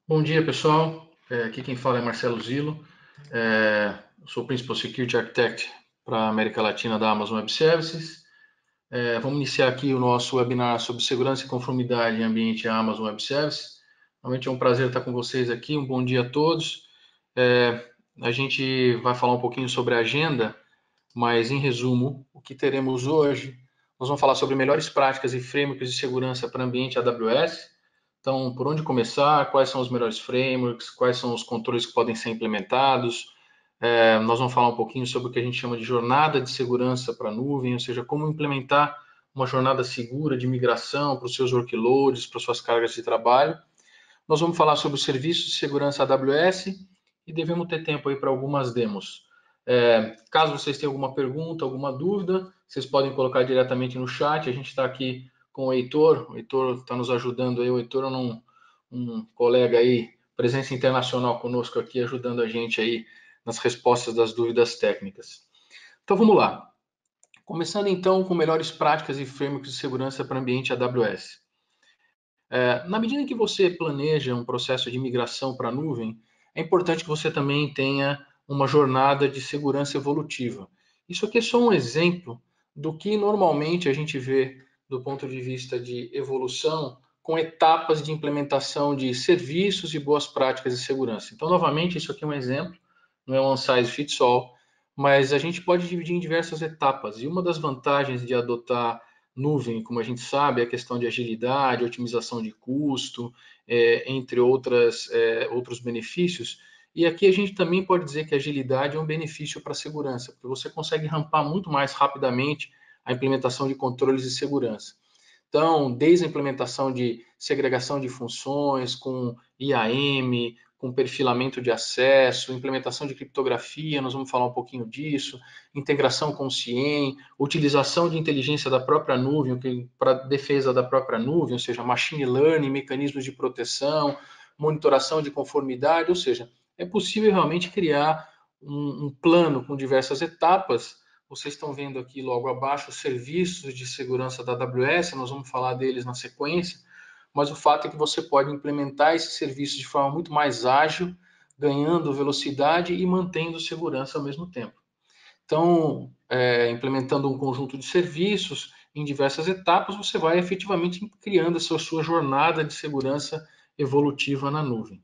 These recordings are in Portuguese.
Bom dia, pessoal. Aqui quem fala é Marcelo Zillo. Eu sou o Principal Security Architect para a América Latina da Amazon Web Services. Vamos iniciar aqui o nosso webinar sobre segurança e conformidade em ambiente Amazon Web Services. Realmente é um prazer estar com vocês aqui. Um bom dia a todos. A gente vai falar um pouquinho sobre a agenda, mas em resumo, o que teremos hoje, nós vamos falar sobre melhores práticas e frameworks de segurança para ambiente AWS. Então, por onde começar? Quais são os melhores frameworks? Quais são os controles que podem ser implementados? Nós vamos falar um pouquinho sobre o que a gente chama de jornada de segurança para a nuvem, ou seja, como implementar uma jornada segura de migração para os seus workloads, para as suas cargas de trabalho. Nós vamos falar sobre os serviços de segurança AWS e devemos ter tempo aí para algumas demos. Caso vocês tenham alguma pergunta, alguma dúvida, vocês podem colocar diretamente no chat. A gente está aqui com o Heitor está nos ajudando aí. O Heitor é um colega aí, presença internacional conosco aqui, ajudando a gente aí nas respostas das dúvidas técnicas. Então vamos lá. Começando então com melhores práticas e frameworks de segurança para ambiente AWS. Na medida em que você planeja um processo de migração para a nuvem, é importante que você também tenha uma jornada de segurança evolutiva. Isso aqui é só um exemplo do que normalmente a gente vê do ponto de vista de evolução com etapas de implementação de serviços e boas práticas de segurança. Então, novamente, isso aqui é um exemplo, não é one size fits all, mas a gente pode dividir em diversas etapas. E uma das vantagens de adotar nuvem, como a gente sabe, é a questão de agilidade, otimização de custo, entre outros benefícios. E aqui a gente também pode dizer que a agilidade é um benefício para a segurança, porque você consegue rampar muito mais rapidamente a implementação de controles de segurança. Então, desde a implementação de segregação de funções, com IAM, com perfilamento de acesso, implementação de criptografia, nós vamos falar um pouquinho disso, integração com o CIEM, utilização de inteligência da própria nuvem, para defesa da própria nuvem, ou seja, machine learning, mecanismos de proteção, monitoração de conformidade, ou seja, é possível realmente criar um plano com diversas etapas. Vocês estão vendo aqui logo abaixo os serviços de segurança da AWS, nós vamos falar deles na sequência, mas o fato é que você pode implementar esses serviços de forma muito mais ágil, ganhando velocidade e mantendo segurança ao mesmo tempo. Então, implementando um conjunto de serviços em diversas etapas, você vai efetivamente criando essa sua jornada de segurança evolutiva na nuvem.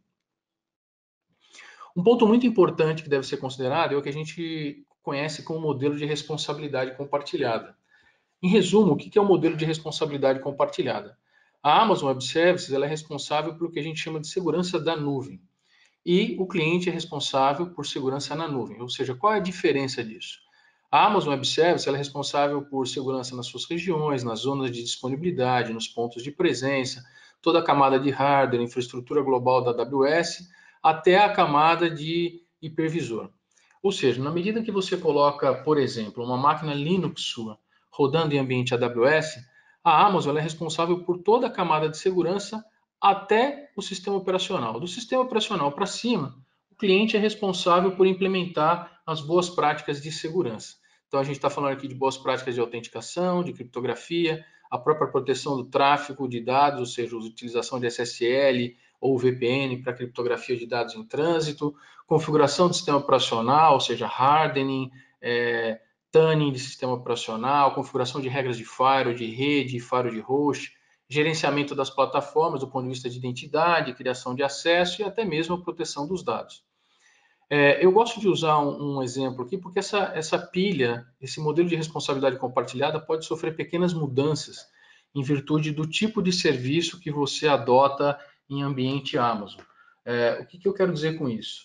Um ponto muito importante que deve ser considerado é o que a gente conhece como modelo de responsabilidade compartilhada. Em resumo, o que é o modelo de responsabilidade compartilhada? A Amazon Web Services ela é responsável pelo que a gente chama de segurança da nuvem. E o cliente é responsável por segurança na nuvem. Ou seja, qual é a diferença disso? A Amazon Web Services ela é responsável por segurança nas suas regiões, nas zonas de disponibilidade, nos pontos de presença, toda a camada de hardware, infraestrutura global da AWS, até a camada de hipervisor. Ou seja, na medida que você coloca, por exemplo, uma máquina Linux sua rodando em ambiente AWS, a Amazon é responsável por toda a camada de segurança até o sistema operacional. Do sistema operacional para cima, o cliente é responsável por implementar as boas práticas de segurança. Então, a gente está falando aqui de boas práticas de autenticação, de criptografia, a própria proteção do tráfego de dados, ou seja, a utilização de SSL ou VPN para criptografia de dados em trânsito, configuração do sistema operacional, ou seja, hardening, tuning de sistema operacional, configuração de regras de firewall, de rede, firewall de host, gerenciamento das plataformas do ponto de vista de identidade, criação de acesso e até mesmo a proteção dos dados. Eu gosto de usar um exemplo aqui, porque essa pilha, esse modelo de responsabilidade compartilhada pode sofrer pequenas mudanças em virtude do tipo de serviço que você adota em ambiente Amazon. O que eu quero dizer com isso?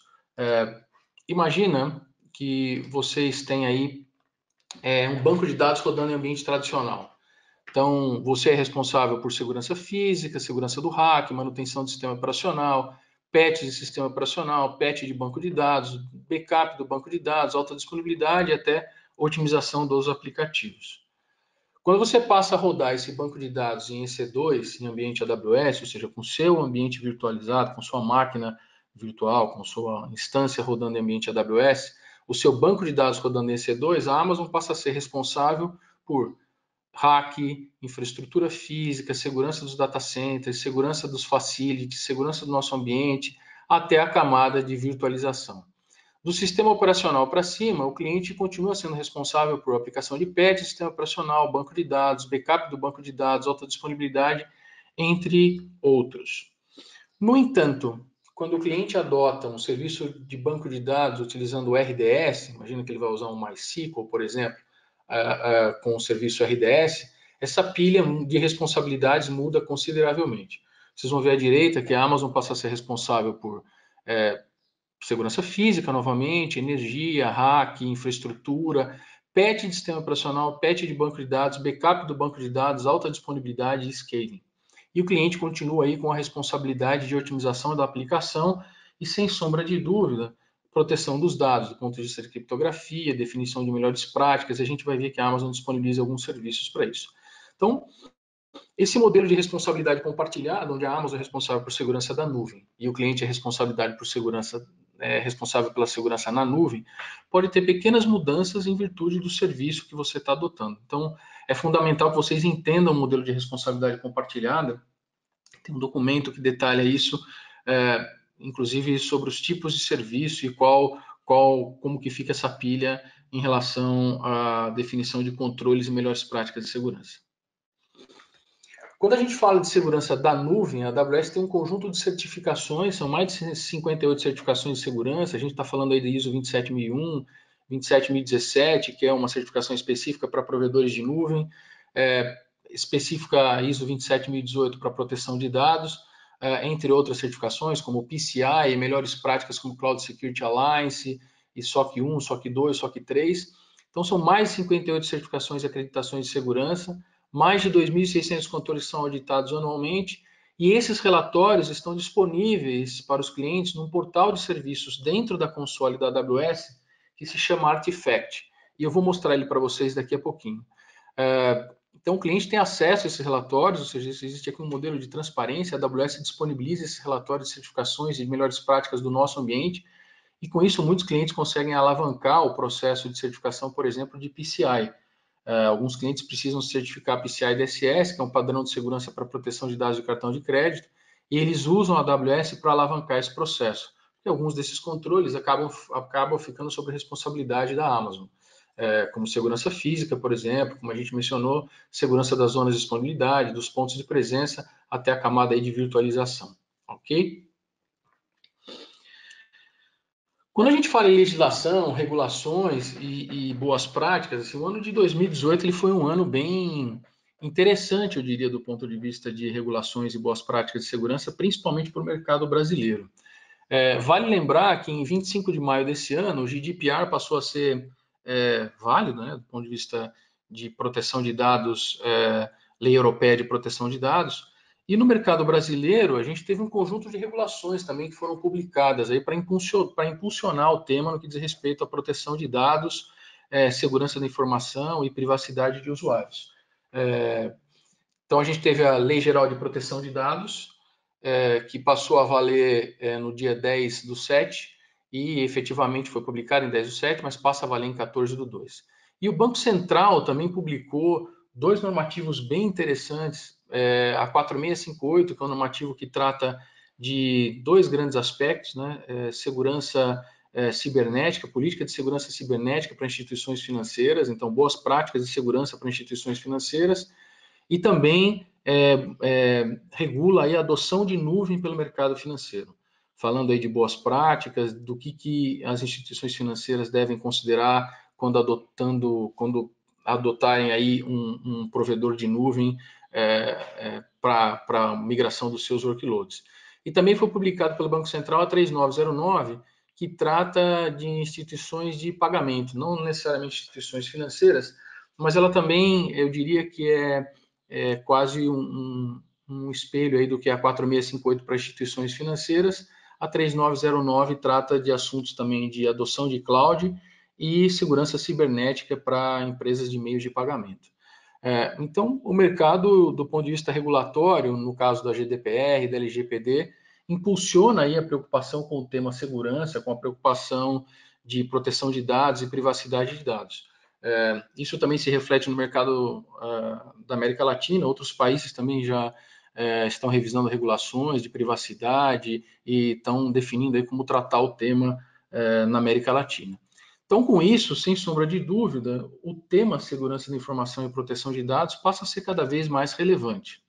Imagina que vocês têm aí um banco de dados rodando em ambiente tradicional. Então, você é responsável por segurança física, segurança do hack, manutenção do sistema operacional, patch de sistema operacional, patch de banco de dados, backup do banco de dados, alta disponibilidade e até otimização dos aplicativos. Quando você passa a rodar esse banco de dados em EC2, em ambiente AWS, ou seja, com seu ambiente virtualizado, com sua máquina virtual, com sua instância rodando em ambiente AWS, o seu banco de dados rodando em EC2, a Amazon passa a ser responsável por hack, infraestrutura física, segurança dos data centers, segurança dos facilities, segurança do nosso ambiente, até a camada de virtualização. Do sistema operacional para cima, o cliente continua sendo responsável por aplicação de patch, sistema operacional, banco de dados, backup do banco de dados, alta disponibilidade, entre outros. No entanto, quando o cliente adota um serviço de banco de dados utilizando o RDS, imagina que ele vai usar um MySQL, por exemplo, com o serviço RDS, essa pilha de responsabilidades muda consideravelmente. Vocês vão ver à direita que a Amazon passa a ser responsável por segurança física, novamente, energia, hack, infraestrutura, patch de sistema operacional, patch de banco de dados, backup do banco de dados, alta disponibilidade e scaling. E o cliente continua aí com a responsabilidade de otimização da aplicação e, sem sombra de dúvida, proteção dos dados, do ponto de vista de criptografia, definição de melhores práticas. A gente vai ver que a Amazon disponibiliza alguns serviços para isso. Então, esse modelo de responsabilidade compartilhada, onde a Amazon é responsável por segurança da nuvem e o cliente é responsável pela segurança na nuvem, pode ter pequenas mudanças em virtude do serviço que você está adotando. Então, é fundamental que vocês entendam o modelo de responsabilidade compartilhada. Tem um documento que detalha isso, inclusive sobre os tipos de serviço e como que fica essa pilha em relação à definição de controles e melhores práticas de segurança. Quando a gente fala de segurança da nuvem, a AWS tem um conjunto de certificações, são mais de 58 certificações de segurança. A gente está falando aí da ISO 27001, 27017, que é uma certificação específica para provedores de nuvem, específica ISO 27018 para proteção de dados, entre outras certificações, como PCI, melhores práticas como Cloud Security Alliance, e SOC 1, SOC 2, SOC 3. Então, são mais de 58 certificações e acreditações de segurança, mais de 2.600 controles são auditados anualmente, e esses relatórios estão disponíveis para os clientes num portal de serviços dentro da console da AWS, que se chama Artifact. E eu vou mostrar ele para vocês daqui a pouquinho. Então, o cliente tem acesso a esses relatórios, ou seja, existe aqui um modelo de transparência, a AWS disponibiliza esses relatórios de certificações e melhores práticas do nosso ambiente, e com isso muitos clientes conseguem alavancar o processo de certificação, por exemplo, de PCI. Alguns clientes precisam certificar PCI DSS, que é um padrão de segurança para proteção de dados de cartão de crédito, e eles usam a AWS para alavancar esse processo. E alguns desses controles acabam ficando sob responsabilidade da Amazon, como segurança física, por exemplo, como a gente mencionou, segurança das zonas de disponibilidade, dos pontos de presença, até a camada aí de virtualização. Ok? Quando a gente fala em legislação, regulações e boas práticas, assim, o ano de 2018 ele foi um ano bem interessante, eu diria, do ponto de vista de regulações e boas práticas de segurança, principalmente para o mercado brasileiro. Vale lembrar que em 25 de maio desse ano, o GDPR passou a ser válido, né, do ponto de vista de proteção de dados, Lei Europeia de Proteção de Dados. E no mercado brasileiro, a gente teve um conjunto de regulações também que foram publicadas aí para impulsionar o tema no que diz respeito à proteção de dados, segurança da informação e privacidade de usuários. Então, a gente teve a Lei Geral de Proteção de Dados, que passou a valer no dia 10/7 e efetivamente foi publicada em 10/7, mas passa a valer em 14/2. E o Banco Central também publicou dois normativos bem interessantes, a 4658, que é um normativo que trata de dois grandes aspectos, né? Segurança cibernética, política de segurança cibernética para instituições financeiras, então boas práticas de segurança para instituições financeiras, e também regula aí a adoção de nuvem pelo mercado financeiro, falando aí de boas práticas, do que as instituições financeiras devem considerar quando adotarem aí um provedor de nuvem para a migração dos seus workloads. E também foi publicado pelo Banco Central a 3909, que trata de instituições de pagamento, não necessariamente instituições financeiras, mas ela também, eu diria que é quase um espelho aí do que é a 4658 para instituições financeiras. A 3909 trata de assuntos também de adoção de cloud e segurança cibernética para empresas de meios de pagamento. Então, o mercado, do ponto de vista regulatório, no caso da GDPR, da LGPD, impulsiona aí a preocupação com o tema segurança, com a preocupação de proteção de dados e privacidade de dados. Isso também se reflete no mercado da América Latina. Outros países também já estão revisando regulações de privacidade e estão definindo aí como tratar o tema na América Latina. Então, com isso, sem sombra de dúvida, o tema segurança da informação e proteção de dados passa a ser cada vez mais relevante.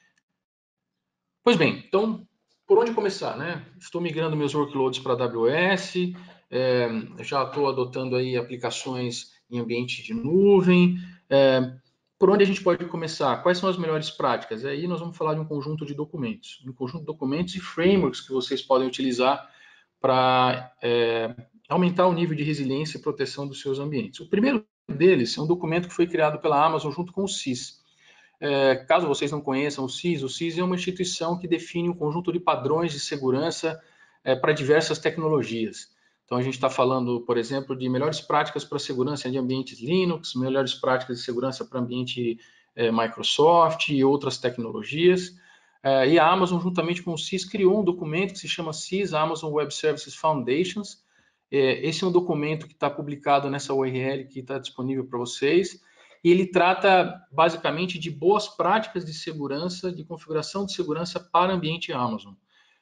Pois bem, então, por onde começar, né? Estou migrando meus workloads para a AWS, já estou adotando aí aplicações em ambiente de nuvem. Por onde a gente pode começar? Quais são as melhores práticas? Aí nós vamos falar de um conjunto de documentos, e frameworks que vocês podem utilizar para aumentar o nível de resiliência e proteção dos seus ambientes. O primeiro deles é um documento que foi criado pela Amazon junto com o CIS. Caso vocês não conheçam o CIS é uma instituição que define um conjunto de padrões de segurança para diversas tecnologias. Então, a gente está falando, por exemplo, de melhores práticas para segurança de ambientes Linux, melhores práticas de segurança para ambiente Microsoft e outras tecnologias. E a Amazon, juntamente com o CIS, criou um documento que se chama CIS Amazon Web Services Foundations. Esse é um documento que está publicado nessa URL que está disponível para vocês. E ele trata basicamente de boas práticas de segurança, de configuração de segurança para ambiente Amazon.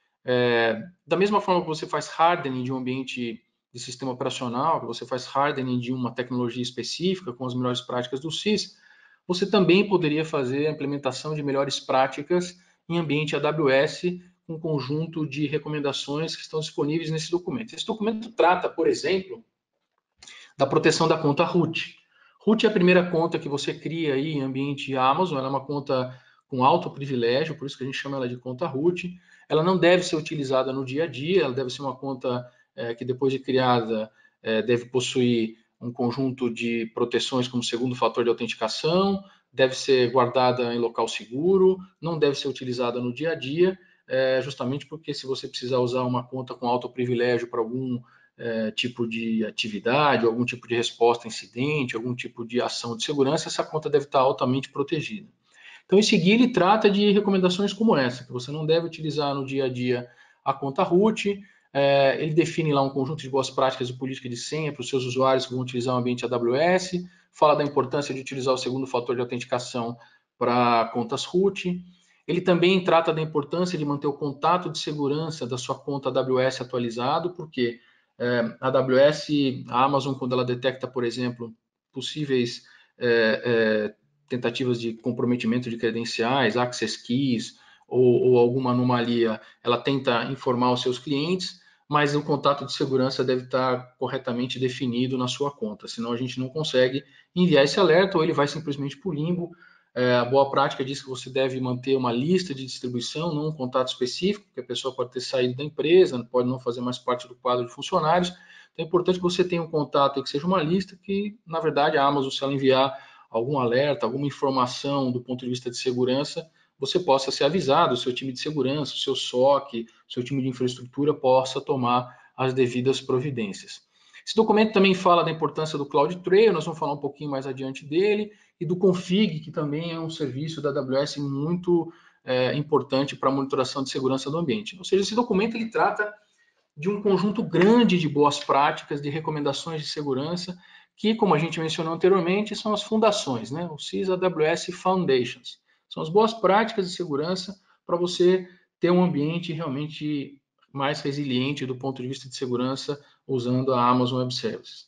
Da mesma forma que você faz hardening de um ambiente de sistema operacional, que você faz hardening de uma tecnologia específica com as melhores práticas do CIS, você também poderia fazer a implementação de melhores práticas em ambiente AWS, com um conjunto de recomendações que estão disponíveis nesse documento. Esse documento trata, por exemplo, da proteção da conta root. Root é a primeira conta que você cria aí em ambiente Amazon, ela é uma conta com alto privilégio, por isso que a gente chama ela de conta root. Ela não deve ser utilizada no dia a dia, ela deve ser uma conta que depois de criada deve possuir um conjunto de proteções como segundo fator de autenticação, deve ser guardada em local seguro, não deve ser utilizada no dia a dia, justamente porque se você precisar usar uma conta com alto privilégio para algum tipo de atividade, algum tipo de resposta a incidente, algum tipo de ação de segurança, essa conta deve estar altamente protegida. Então, esse guia ele trata de recomendações como essa, que você não deve utilizar no dia a dia a conta root. Ele define lá um conjunto de boas práticas e política de senha para os seus usuários que vão utilizar o ambiente AWS, fala da importância de utilizar o segundo fator de autenticação para contas root. Ele também trata da importância de manter o contato de segurança da sua conta AWS atualizado, porque a AWS, a Amazon, quando ela detecta, por exemplo, possíveis tentativas de comprometimento de credenciais, access keys ou alguma anomalia, ela tenta informar os seus clientes, mas o contato de segurança deve estar corretamente definido na sua conta, senão a gente não consegue enviar esse alerta ou ele vai simplesmente para o limbo. A boa prática diz que você deve manter uma lista de distribuição, não um contato específico, porque a pessoa pode ter saído da empresa, pode não fazer mais parte do quadro de funcionários. Então é importante que você tenha um contato que seja uma lista que, na verdade, a Amazon, se ela enviar algum alerta, alguma informação do ponto de vista de segurança, você possa ser avisado, o seu time de segurança, o seu SOC, o seu time de infraestrutura possa tomar as devidas providências. Esse documento também fala da importância do CloudTrail, nós vamos falar um pouquinho mais adiante dele, e do Config, que também é um serviço da AWS muito importante para a monitoração de segurança do ambiente. Ou seja, esse documento ele trata de um conjunto grande de boas práticas, de recomendações de segurança, que, como a gente mencionou anteriormente, são as fundações, né? O CIS AWS Foundations. São as boas práticas de segurança para você ter um ambiente realmente mais resiliente do ponto de vista de segurança usando a Amazon Web Services.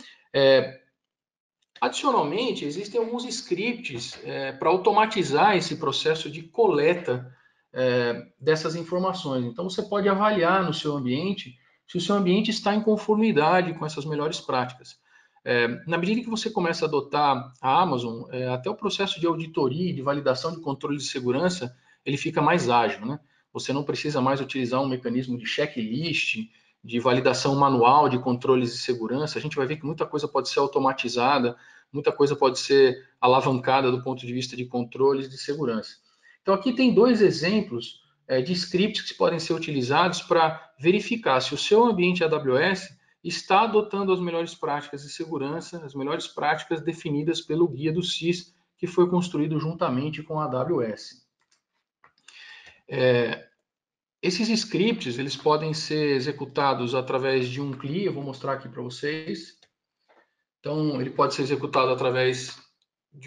Adicionalmente, existem alguns scripts para automatizar esse processo de coleta dessas informações. Então, você pode avaliar no seu ambiente se o seu ambiente está em conformidade com essas melhores práticas. Na medida que você começa a adotar a Amazon, até o processo de auditoria, de validação de controle de segurança, ele fica mais ágil, né? Você não precisa mais utilizar um mecanismo de checklist, de validação manual de controles de segurança. A gente vai ver que muita coisa pode ser automatizada, muita coisa pode ser alavancada do ponto de vista de controles de segurança. Então, aqui tem dois exemplos de scripts que podem ser utilizados para verificar se o seu ambiente AWS está adotando as melhores práticas de segurança, as melhores práticas definidas pelo guia do CIS, que foi construído juntamente com a AWS. Esses scripts eles podem ser executados através de um CLI, eu vou mostrar aqui para vocês. Então, ele pode ser executado através de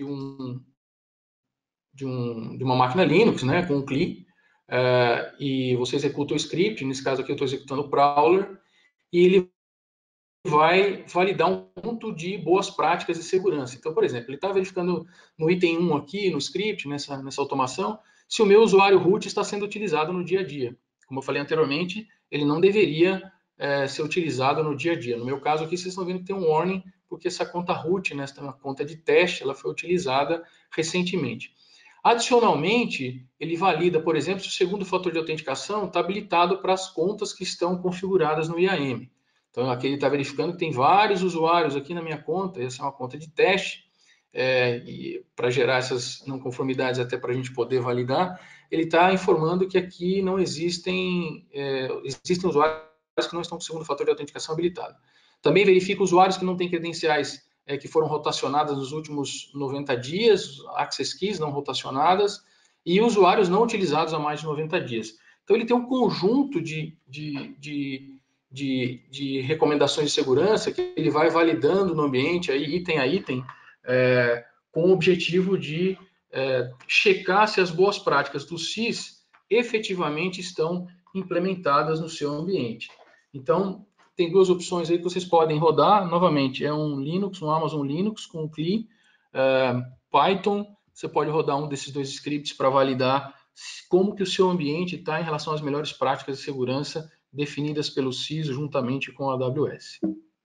uma máquina Linux, né, com um CLI, e você executa o script, nesse caso aqui eu estou executando o crawler, e ele vai validar um conjunto de boas práticas de segurança. Então, por exemplo, ele está verificando no item 1 aqui, no script, nessa automação, se o meu usuário root está sendo utilizado no dia a dia. Como eu falei anteriormente, ele não deveria ser utilizado no dia a dia. No meu caso aqui, vocês estão vendo que tem um warning, porque essa conta root, né, essa conta de teste, ela foi utilizada recentemente. Adicionalmente, ele valida, por exemplo, se o segundo fator de autenticação está habilitado para as contas que estão configuradas no IAM. Então, aqui ele está verificando que tem vários usuários aqui na minha conta, essa é uma conta de teste, e para gerar essas não conformidades, até para a gente poder validar, ele está informando que aqui não existem usuários que não estão com o segundo fator de autenticação habilitado. Também verifica usuários que não têm credenciais que foram rotacionadas nos últimos 90 dias, access keys não rotacionadas, e usuários não utilizados há mais de 90 dias. Então, ele tem um conjunto de recomendações de segurança que ele vai validando no ambiente, aí, item a item, com o objetivo de checar se as boas práticas do SIS efetivamente estão implementadas no seu ambiente. Então, tem duas opções aí que vocês podem rodar. Novamente, é um Linux, um Amazon Linux com CLI, Python. Você pode rodar um desses dois scripts para validar como que o seu ambiente está em relação às melhores práticas de segurança definidas pelo CIS juntamente com a AWS.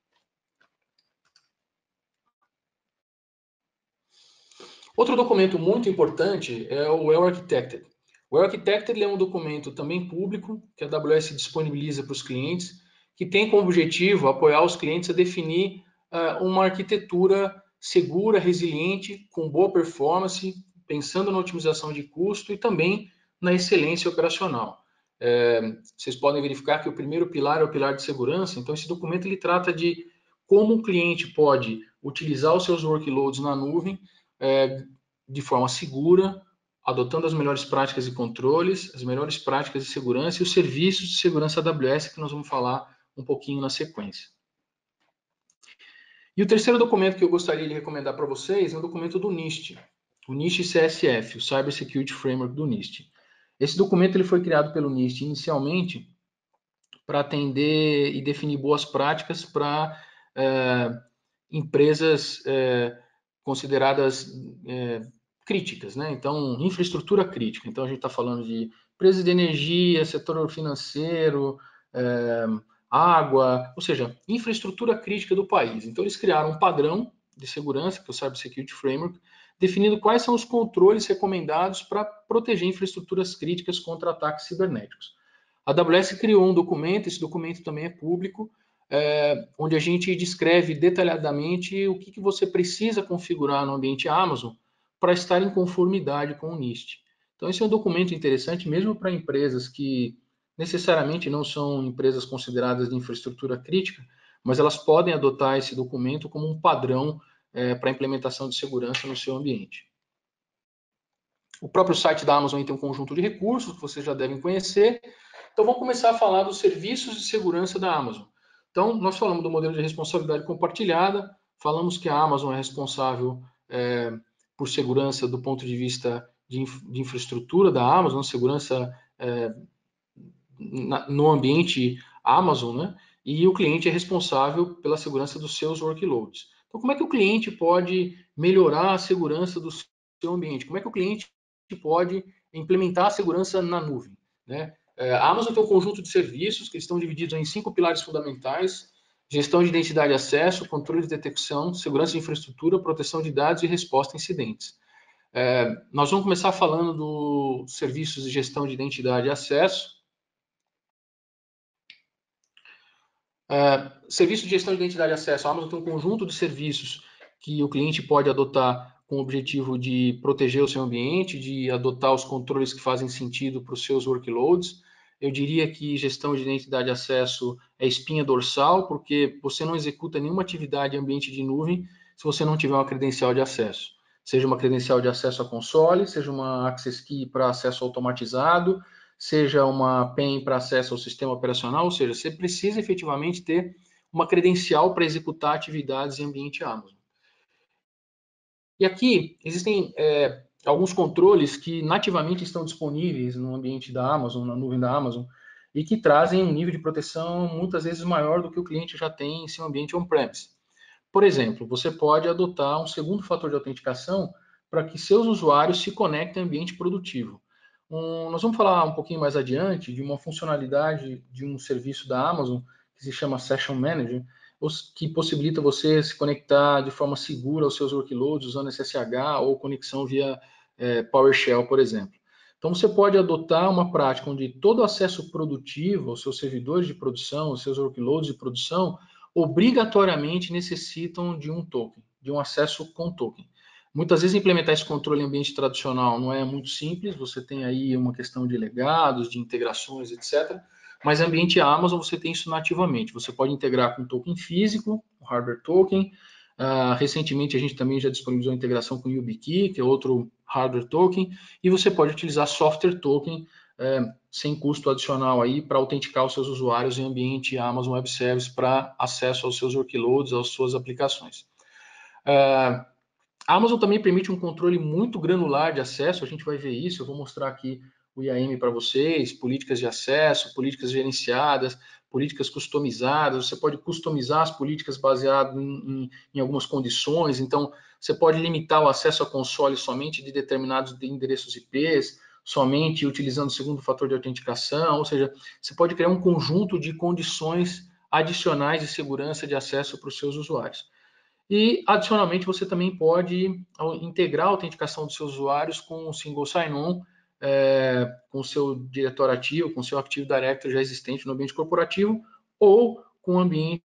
Outro documento muito importante é o Well Architected. O Well Architected é um documento também público que a AWS disponibiliza para os clientes, que tem como objetivo apoiar os clientes a definir uma arquitetura segura, resiliente, com boa performance, pensando na otimização de custo e também na excelência operacional. Vocês podem verificar que o primeiro pilar é o pilar de segurança, então esse documento ele trata de como o cliente pode utilizar os seus workloads na nuvem de forma segura, adotando as melhores práticas de controles, as melhores práticas de segurança e os serviços de segurança AWS, que nós vamos falar um pouquinho na sequência. E o terceiro documento que eu gostaria de recomendar para vocês é o documento do NIST, o NIST CSF, o Cyber Security Framework do NIST. Esse documento ele foi criado pelo NIST inicialmente para atender e definir boas práticas para empresas consideradas críticas, né? Então, infraestrutura crítica. Então, a gente está falando de empresas de energia, setor financeiro, água, ou seja, infraestrutura crítica do país. Então, eles criaram um padrão de segurança, que é o Cyber Security Framework, definindo quais são os controles recomendados para proteger infraestruturas críticas contra ataques cibernéticos. A AWS criou um documento, esse documento também é público, onde a gente descreve detalhadamente o que você precisa configurar no ambiente Amazon para estar em conformidade com o NIST. Então, esse é um documento interessante, mesmo para empresas que necessariamente não são empresas consideradas de infraestrutura crítica, mas elas podem adotar esse documento como um padrão para a implementação de segurança no seu ambiente. O próprio site da Amazon tem um conjunto de recursos que vocês já devem conhecer. Então, vamos começar a falar dos serviços de segurança da Amazon. Então, nós falamos do modelo de responsabilidade compartilhada, falamos que a Amazon é responsável por segurança do ponto de vista de infraestrutura da Amazon, segurança no ambiente Amazon, né? E o cliente é responsável pela segurança dos seus workloads. Então, como é que o cliente pode melhorar a segurança do seu ambiente? Como é que o cliente pode implementar a segurança na nuvem, né? A Amazon tem um conjunto de serviços que estão divididos em 5 pilares fundamentais: gestão de identidade e acesso, controle de detecção, segurança de infraestrutura, proteção de dados e resposta a incidentes. Nós vamos começar falando dos serviços de gestão de identidade e acesso. Serviço de gestão de identidade e acesso. A Amazon tem um conjunto de serviços que o cliente pode adotar com o objetivo de proteger o seu ambiente, de adotar os controles que fazem sentido para os seus workloads. Eu diria que gestão de identidade e acesso é espinha dorsal, porque você não executa nenhuma atividade em ambiente de nuvem se você não tiver uma credencial de acesso. Seja uma credencial de acesso a console, seja uma access key para acesso automatizado, seja uma PEN para acesso ao sistema operacional, ou seja, você precisa efetivamente ter uma credencial para executar atividades em ambiente Amazon. E aqui existem alguns controles que nativamente estão disponíveis no ambiente da Amazon, na nuvem da Amazon, e que trazem um nível de proteção muitas vezes maior do que o cliente já tem em seu ambiente on-premise. Por exemplo, você pode adotar um segundo fator de autenticação para que seus usuários se conectem ao ambiente produtivo. Nós vamos falar um pouquinho mais adiante de uma funcionalidade de um serviço da Amazon que se chama Session Manager, que possibilita você se conectar de forma segura aos seus workloads usando SSH ou conexão via PowerShell, por exemplo. Então, você pode adotar uma prática onde todo acesso produtivo aos seus servidores de produção, aos seus workloads de produção, obrigatoriamente necessitam de um token, de um acesso com token. Muitas vezes implementar esse controle em ambiente tradicional não é muito simples, você tem aí uma questão de legados, de integrações, etc. Mas em ambiente Amazon você tem isso nativamente. Você pode integrar com token físico, o hardware token. Recentemente a gente também já disponibilizou a integração com o YubiKey, que é outro hardware token, e você pode utilizar software token sem custo adicional aí para autenticar os seus usuários em ambiente Amazon Web Service para acesso aos seus workloads, às suas aplicações. A Amazon também permite um controle muito granular de acesso, a gente vai ver isso, eu vou mostrar aqui o IAM para vocês, políticas de acesso, políticas gerenciadas, políticas customizadas, você pode customizar as políticas baseado em algumas condições, então você pode limitar o acesso a console somente de determinados endereços IPs, somente utilizando o segundo fator de autenticação, ou seja, você pode criar um conjunto de condições adicionais de segurança de acesso para os seus usuários. E, adicionalmente, você também pode integrar a autenticação dos seus usuários com o Single Sign-On, com o seu diretório ativo, com o seu Active Directory já existente no ambiente corporativo, ou com o ambiente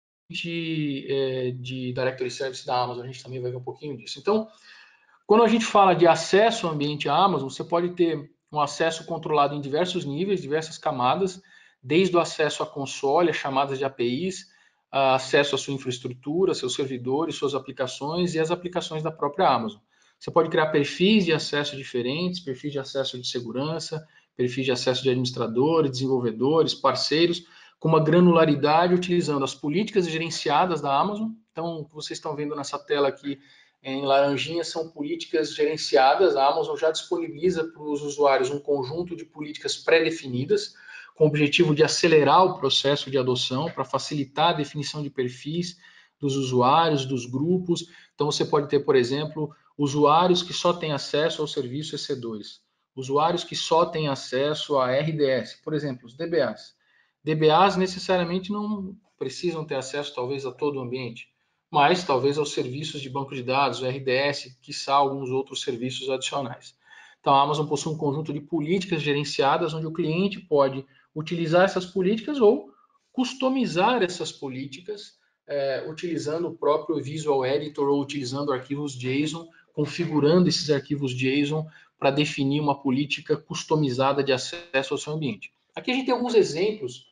de Directory Service da Amazon. A gente também vai ver um pouquinho disso. Então, quando a gente fala de acesso ao ambiente Amazon, você pode ter um acesso controlado em diversos níveis, diversas camadas, desde o acesso à console, a chamadas de APIs, acesso à sua infraestrutura, seus servidores, suas aplicações e as aplicações da própria Amazon. Você pode criar perfis de acesso diferentes, perfis de acesso de segurança, perfis de acesso de administradores, desenvolvedores, parceiros, com uma granularidade utilizando as políticas gerenciadas da Amazon. Então, o que vocês estão vendo nessa tela aqui em laranjinha são políticas gerenciadas. A Amazon já disponibiliza para os usuários um conjunto de políticas pré-definidas, com o objetivo de acelerar o processo de adoção, para facilitar a definição de perfis dos usuários, dos grupos. Então, você pode ter, por exemplo, usuários que só têm acesso ao serviço EC2, usuários que só têm acesso a RDS, por exemplo, os DBAs. DBAs necessariamente não precisam ter acesso, talvez, a todo o ambiente, mas talvez aos serviços de banco de dados, o RDS, quiçá alguns outros serviços adicionais. Então, a Amazon possui um conjunto de políticas gerenciadas, onde o cliente pode utilizar essas políticas ou customizar essas políticas utilizando o próprio Visual Editor ou utilizando arquivos JSON, configurando esses arquivos JSON para definir uma política customizada de acesso ao seu ambiente. Aqui a gente tem alguns exemplos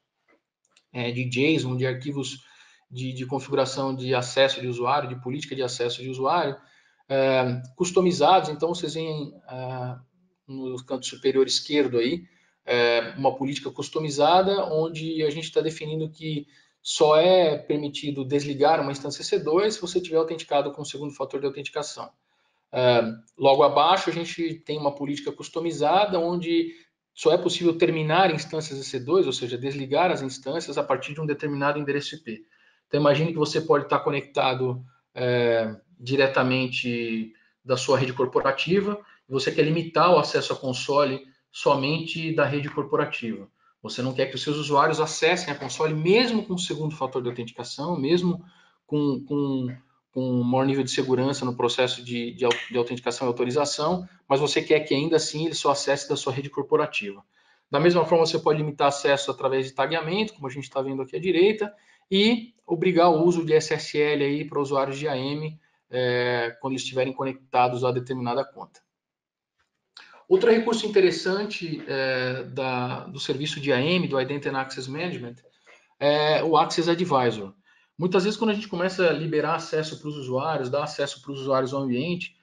de JSON, de arquivos de configuração de acesso de usuário, de política de acesso de usuário, customizados. Então, vocês veem no canto superior esquerdo aí, uma política customizada, onde a gente está definindo que só é permitido desligar uma instância C2 se você tiver autenticado com o segundo fator de autenticação. Logo abaixo, a gente tem uma política customizada, onde só é possível terminar instâncias EC2, ou seja, desligar as instâncias a partir de um determinado endereço IP. Então, imagine que você pode estar conectado diretamente da sua rede corporativa e você quer limitar o acesso à console somente da rede corporativa. Você não quer que os seus usuários acessem a console mesmo com o segundo fator de autenticação, mesmo com um maior nível de segurança no processo de autenticação e autorização, mas você quer que ainda assim ele só acesse da sua rede corporativa. Da mesma forma, você pode limitar acesso através de tagueamento, como a gente está vendo aqui à direita, e obrigar o uso de SSL aí para usuários de IAM quando eles estiverem conectados a determinada conta. Outro recurso interessante do serviço de IAM, do Identity and Access Management, é o Access Advisor. Muitas vezes, quando a gente começa a liberar acesso para os usuários, dar acesso para os usuários ao ambiente,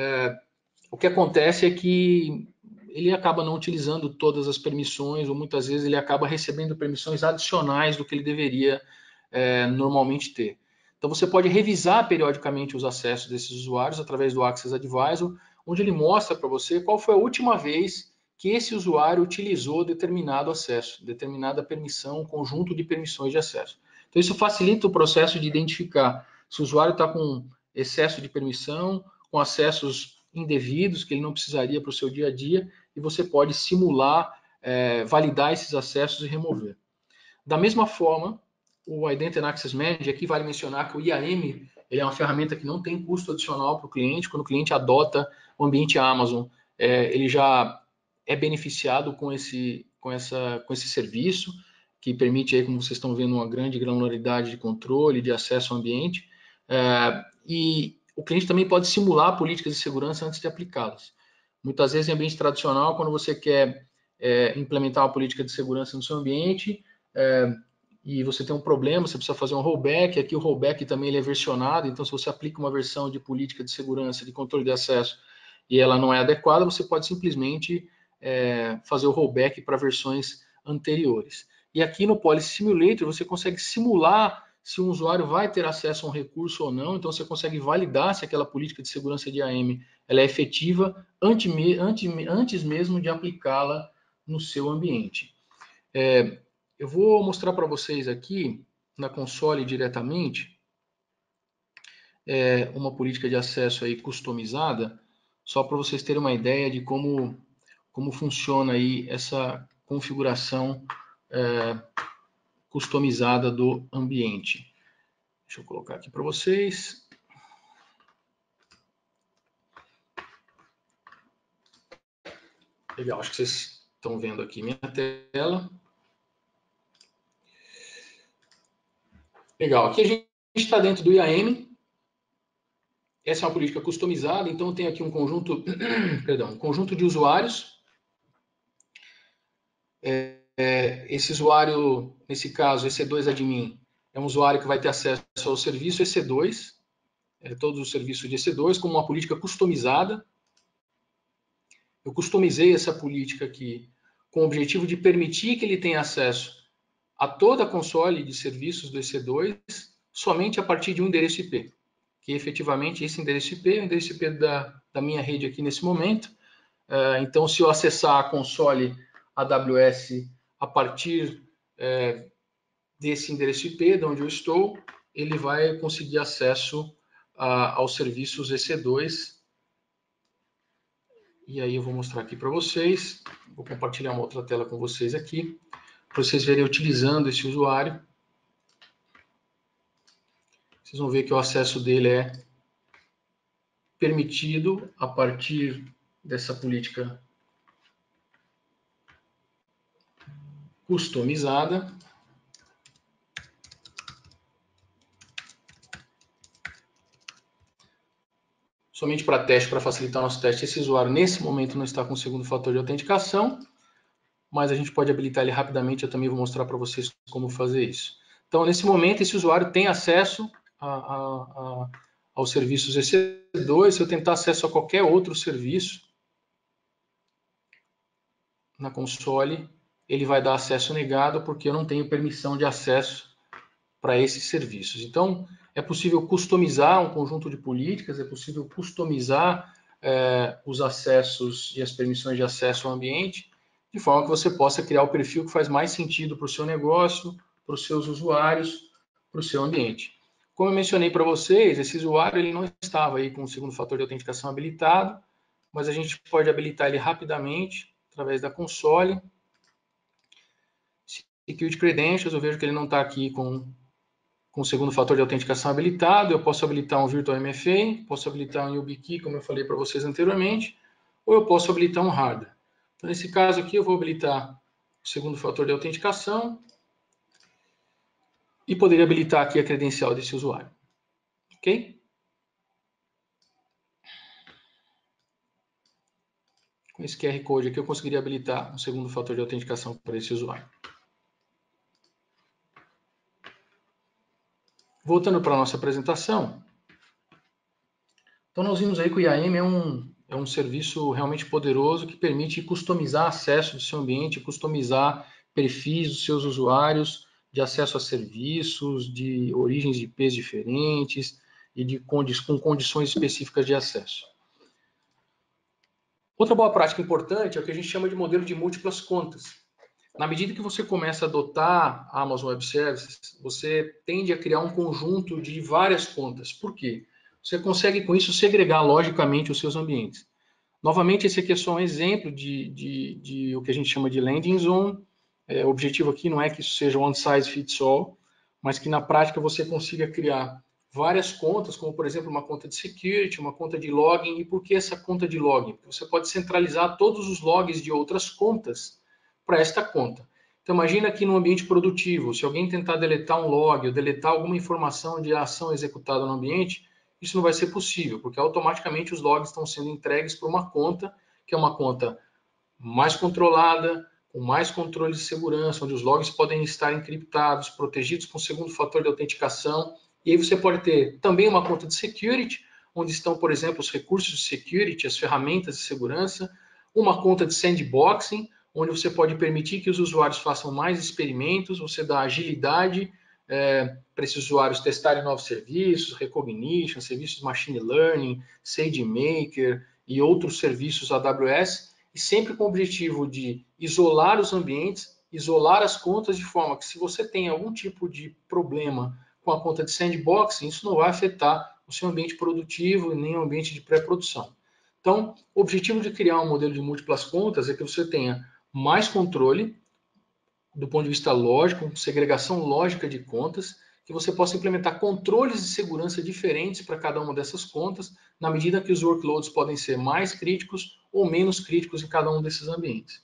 o que acontece é que ele acaba não utilizando todas as permissões, ou muitas vezes ele acaba recebendo permissões adicionais do que ele deveria normalmente ter. Então você pode revisar periodicamente os acessos desses usuários através do Access Advisor, onde ele mostra para você qual foi a última vez que esse usuário utilizou determinado acesso, determinada permissão, conjunto de permissões de acesso. Então isso facilita o processo de identificar se o usuário está com excesso de permissão, com acessos indevidos que ele não precisaria para o seu dia a dia, e você pode simular, validar esses acessos e remover. Da mesma forma, o Identity and Access Manager, aqui vale mencionar que o IAM ele é uma ferramenta que não tem custo adicional para o cliente. Quando o cliente adota o ambiente Amazon, ele já é beneficiado com esse serviço, que permite, aí, como vocês estão vendo, uma grande granularidade de controle, de acesso ao ambiente. E o cliente também pode simular políticas de segurança antes de aplicá-las. Muitas vezes, em ambiente tradicional, quando você quer implementar uma política de segurança no seu ambiente, e você tem um problema, você precisa fazer um rollback. Aqui o rollback também ele é versionado, então se você aplica uma versão de política de segurança, de controle de acesso, e ela não é adequada, você pode simplesmente fazer o rollback para versões anteriores. E aqui no Policy Simulator você consegue simular se um usuário vai ter acesso a um recurso ou não, então você consegue validar se aquela política de segurança de IAM ela é efetiva antes mesmo de aplicá-la no seu ambiente. Eu vou mostrar para vocês aqui, na console diretamente, uma política de acesso aí customizada, só para vocês terem uma ideia de como funciona aí essa configuração customizada do ambiente. Deixa eu colocar aqui para vocês. Legal, acho que vocês estão vendo aqui minha tela. Legal, aqui a gente está dentro do IAM. Essa é uma política customizada, então tem aqui um conjunto, um conjunto de usuários. Esse usuário, nesse caso, EC2 admin, é um usuário que vai ter acesso ao serviço EC2, todos os serviços de EC2, como uma política customizada. Eu customizei essa política aqui com o objetivo de permitir que ele tenha acesso a toda a console de serviços do EC2 somente a partir de um endereço IP. Que efetivamente esse endereço IP é o endereço IP da minha rede aqui nesse momento. Então, se eu acessar a console AWS a partir desse endereço IP, de onde eu estou, ele vai conseguir acesso aos serviços EC2. E aí eu vou mostrar aqui para vocês. Vou compartilhar uma outra tela com vocês aqui, para vocês verem utilizando esse usuário. Vocês vão ver que o acesso dele é permitido a partir dessa política customizada. Somente para teste, para facilitar nosso teste, esse usuário nesse momento não está com o segundo fator de autenticação, mas a gente pode habilitar ele rapidamente. Eu também vou mostrar para vocês como fazer isso. Então, nesse momento, esse usuário tem acesso aos serviços EC2. Se eu tentar acesso a qualquer outro serviço na console, ele vai dar acesso negado porque eu não tenho permissão de acesso para esses serviços. Então, é possível customizar um conjunto de políticas, é possível customizar os acessos e as permissões de acesso ao ambiente, de forma que você possa criar o perfil que faz mais sentido para o seu negócio, para os seus usuários, para o seu ambiente. Como eu mencionei para vocês, esse usuário ele não estava aí com o segundo fator de autenticação habilitado, mas a gente pode habilitar ele rapidamente através da console. Security Credentials, eu vejo que ele não está aqui com o segundo fator de autenticação habilitado. Eu posso habilitar um Virtual MFA, posso habilitar um YubiKey, como eu falei para vocês anteriormente, ou eu posso habilitar um hardware. Então, nesse caso aqui, eu vou habilitar o segundo fator de autenticação e poderia habilitar aqui a credencial desse usuário. Ok? Com esse QR Code aqui, eu conseguiria habilitar um segundo fator de autenticação para esse usuário. Voltando para a nossa apresentação. Então, nós vimos aí que o IAM é um serviço realmente poderoso que permite customizar acesso do seu ambiente, customizar perfis dos seus usuários de acesso a serviços, de origens de IPs diferentes e com condições específicas de acesso. Outra boa prática importante é o que a gente chama de modelo de múltiplas contas. Na medida que você começa a adotar a Amazon Web Services, você tende a criar um conjunto de várias contas. Por quê? Você consegue, com isso, segregar logicamente os seus ambientes. Novamente, esse aqui é só um exemplo de o que a gente chama de landing zone. O objetivo aqui não é que isso seja one size fits all, mas que na prática você consiga criar várias contas, como por exemplo uma conta de security, uma conta de login. E por que essa conta de login? Porque você pode centralizar todos os logs de outras contas para esta conta. Então imagina que no ambiente produtivo, se alguém tentar deletar um log ou deletar alguma informação de ação executada no ambiente, isso não vai ser possível, porque automaticamente os logs estão sendo entregues para uma conta, que é uma conta mais controlada, com mais controles de segurança, onde os logs podem estar encriptados, protegidos com o segundo fator de autenticação. E aí você pode ter também uma conta de security, onde estão, por exemplo, os recursos de security, as ferramentas de segurança, uma conta de sandboxing, onde você pode permitir que os usuários façam mais experimentos, você dá agilidade para esses usuários testarem novos serviços, Recognition, serviços de Machine Learning, SageMaker e outros serviços AWS, e sempre com o objetivo de isolar os ambientes, isolar as contas, de forma que se você tem algum tipo de problema com a conta de sandboxing, isso não vai afetar o seu ambiente produtivo e nem o ambiente de pré-produção. Então, o objetivo de criar um modelo de múltiplas contas é que você tenha mais controle do ponto de vista lógico, segregação lógica de contas, que você possa implementar controles de segurança diferentes para cada uma dessas contas, na medida que os workloads podem ser mais críticos ou menos críticos em cada um desses ambientes.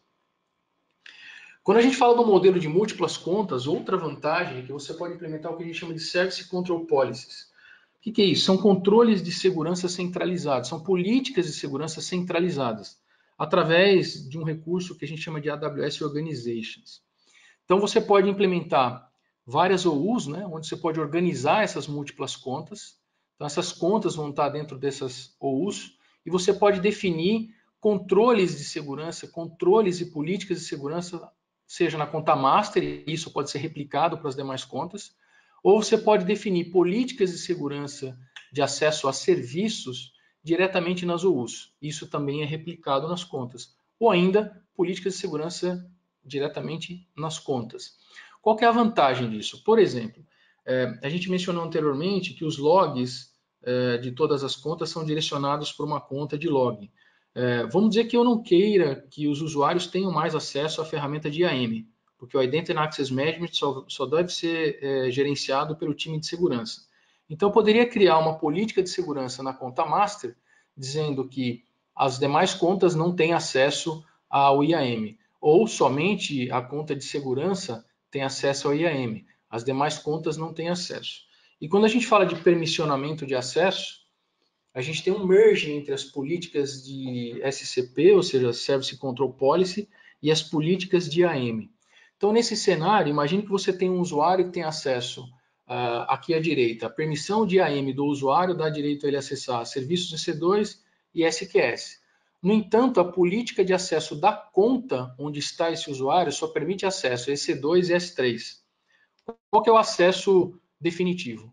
Quando a gente fala do modelo de múltiplas contas, outra vantagem é que você pode implementar o que a gente chama de Service Control Policies. O que é isso? São controles de segurança centralizados, são políticas de segurança centralizadas, através de um recurso que a gente chama de AWS Organizations. Então você pode implementar várias OUs, né, onde você pode organizar essas múltiplas contas. Então essas contas vão estar dentro dessas OUs e você pode definir controles de segurança, controles e políticas de segurança, seja na conta master, e isso pode ser replicado para as demais contas, ou você pode definir políticas de segurança de acesso a serviços diretamente nas OUs. Isso também é replicado nas contas. Ou ainda, políticas de segurança diretamente nas contas. Qual que é a vantagem disso? Por exemplo, a gente mencionou anteriormente que os logs de todas as contas são direcionados para uma conta de log. Vamos dizer que eu não queira que os usuários tenham mais acesso à ferramenta de IAM, porque o Identity Access Management só deve ser gerenciado pelo time de segurança. Então, eu poderia criar uma política de segurança na conta master, dizendo que as demais contas não têm acesso ao IAM, ou somente a conta de segurança tem acesso ao IAM, as demais contas não têm acesso. E quando a gente fala de permissionamento de acesso, a gente tem um merge entre as políticas de SCP, ou seja, Service Control Policy, e as políticas de IAM. Então, nesse cenário, imagine que você tem um usuário que tem acesso aqui à direita, a permissão de IAM do usuário dá direito a ele acessar serviços EC2 e SQS. No entanto, a política de acesso da conta onde está esse usuário só permite acesso a EC2 e S3. Qual que é o acesso definitivo?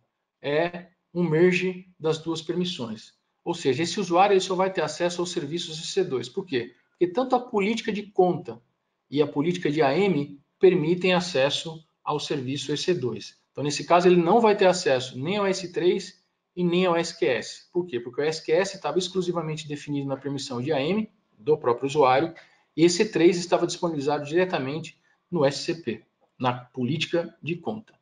É um merge das duas permissões. Ou seja, esse usuário ele só vai ter acesso aos serviços EC2. Por quê? Porque tanto a política de conta e a política de AM permitem acesso ao serviço EC2. Então, nesse caso, ele não vai ter acesso nem ao S3 e nem ao SQS. Por quê? Porque o SQS estava exclusivamente definido na permissão de AM do próprio usuário e esse 3 estava disponibilizado diretamente no SCP, na política de conta.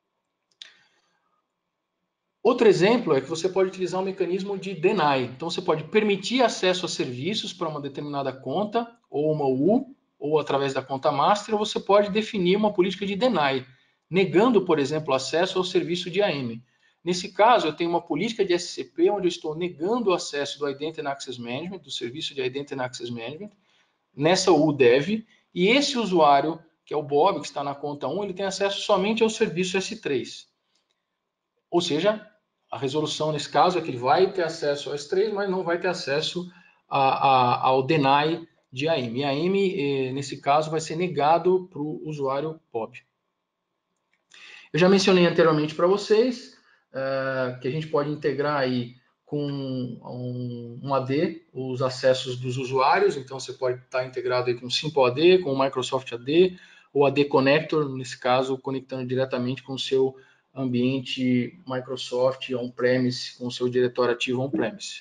Outro exemplo é que você pode utilizar um mecanismo de deny. Então, você pode permitir acesso a serviços para uma determinada conta, ou uma U, ou através da conta master, ou você pode definir uma política de deny, negando, por exemplo, acesso ao serviço de AM. Nesse caso, eu tenho uma política de SCP, onde eu estou negando o acesso do Identity Access Management, do serviço de Identity Access Management, nessa UDEV, e esse usuário, que é o Bob, que está na conta 1, ele tem acesso somente ao serviço S3. Ou seja, a resolução nesse caso é que ele vai ter acesso ao S3, mas não vai ter acesso ao deny de AM. E AM, nesse caso, vai ser negado para o usuário Bob. Eu já mencionei anteriormente para vocês que a gente pode integrar aí com um AD os acessos dos usuários, então você pode estar integrado aí com o Simple AD, com o Microsoft AD, ou AD Connector, nesse caso, conectando diretamente com o seu ambiente Microsoft on-premise, com o seu diretório ativo on-premise.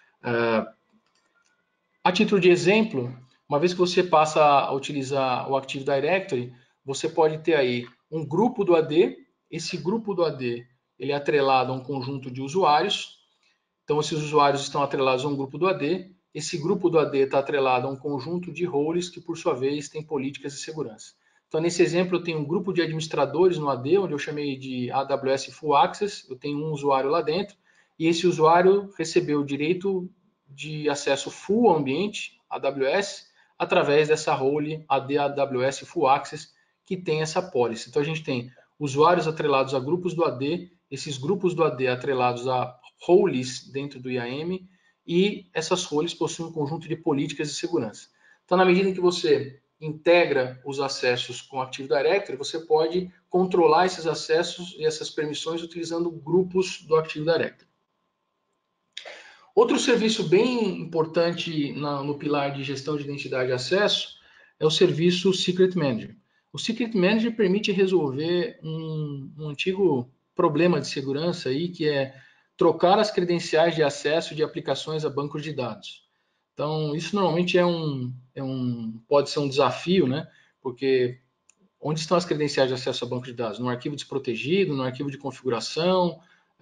A título de exemplo, uma vez que você passa a utilizar o Active Directory, você pode ter aí um grupo do AD, esse grupo do AD ele é atrelado a um conjunto de usuários, então esses usuários estão atrelados a um grupo do AD, esse grupo do AD está atrelado a um conjunto de roles que, por sua vez, tem políticas de segurança. Então, nesse exemplo, eu tenho um grupo de administradores no AD, onde eu chamei de AWS Full Access, eu tenho um usuário lá dentro, e esse usuário recebeu o direito de acesso full ao ambiente AWS através dessa role AD AWS Full Access que tem essa policy. Então a gente tem usuários atrelados a grupos do AD, esses grupos do AD atrelados a roles dentro do IAM e essas roles possuem um conjunto de políticas de segurança. Então, na medida em que você integra os acessos com o Active Directory, você pode controlar esses acessos e essas permissões utilizando grupos do Active Directory. Outro serviço bem importante no pilar de gestão de identidade e acesso é o serviço Secret Manager. O Secret Manager permite resolver um antigo problema de segurança aí, que é trocar as credenciais de acesso de aplicações a bancos de dados. Então, isso normalmente pode ser um desafio, né? Porque onde estão as credenciais de acesso a banco de dados? No arquivo desprotegido, no arquivo de configuração,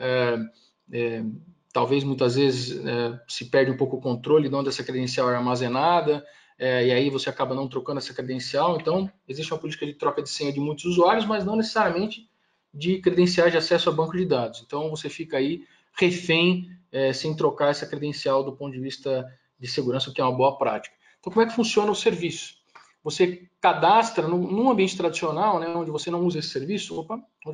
talvez muitas vezes se perde um pouco o controle de onde essa credencial é armazenada, e aí você acaba não trocando essa credencial. Então, existe uma política de troca de senha de muitos usuários, mas não necessariamente de credenciais de acesso a banco de dados. Então, você fica aí refém sem trocar essa credencial do ponto de vista de segurança, o que é uma boa prática. Então, como é que funciona o serviço? Você cadastra num ambiente tradicional, né, onde você não usa esse serviço,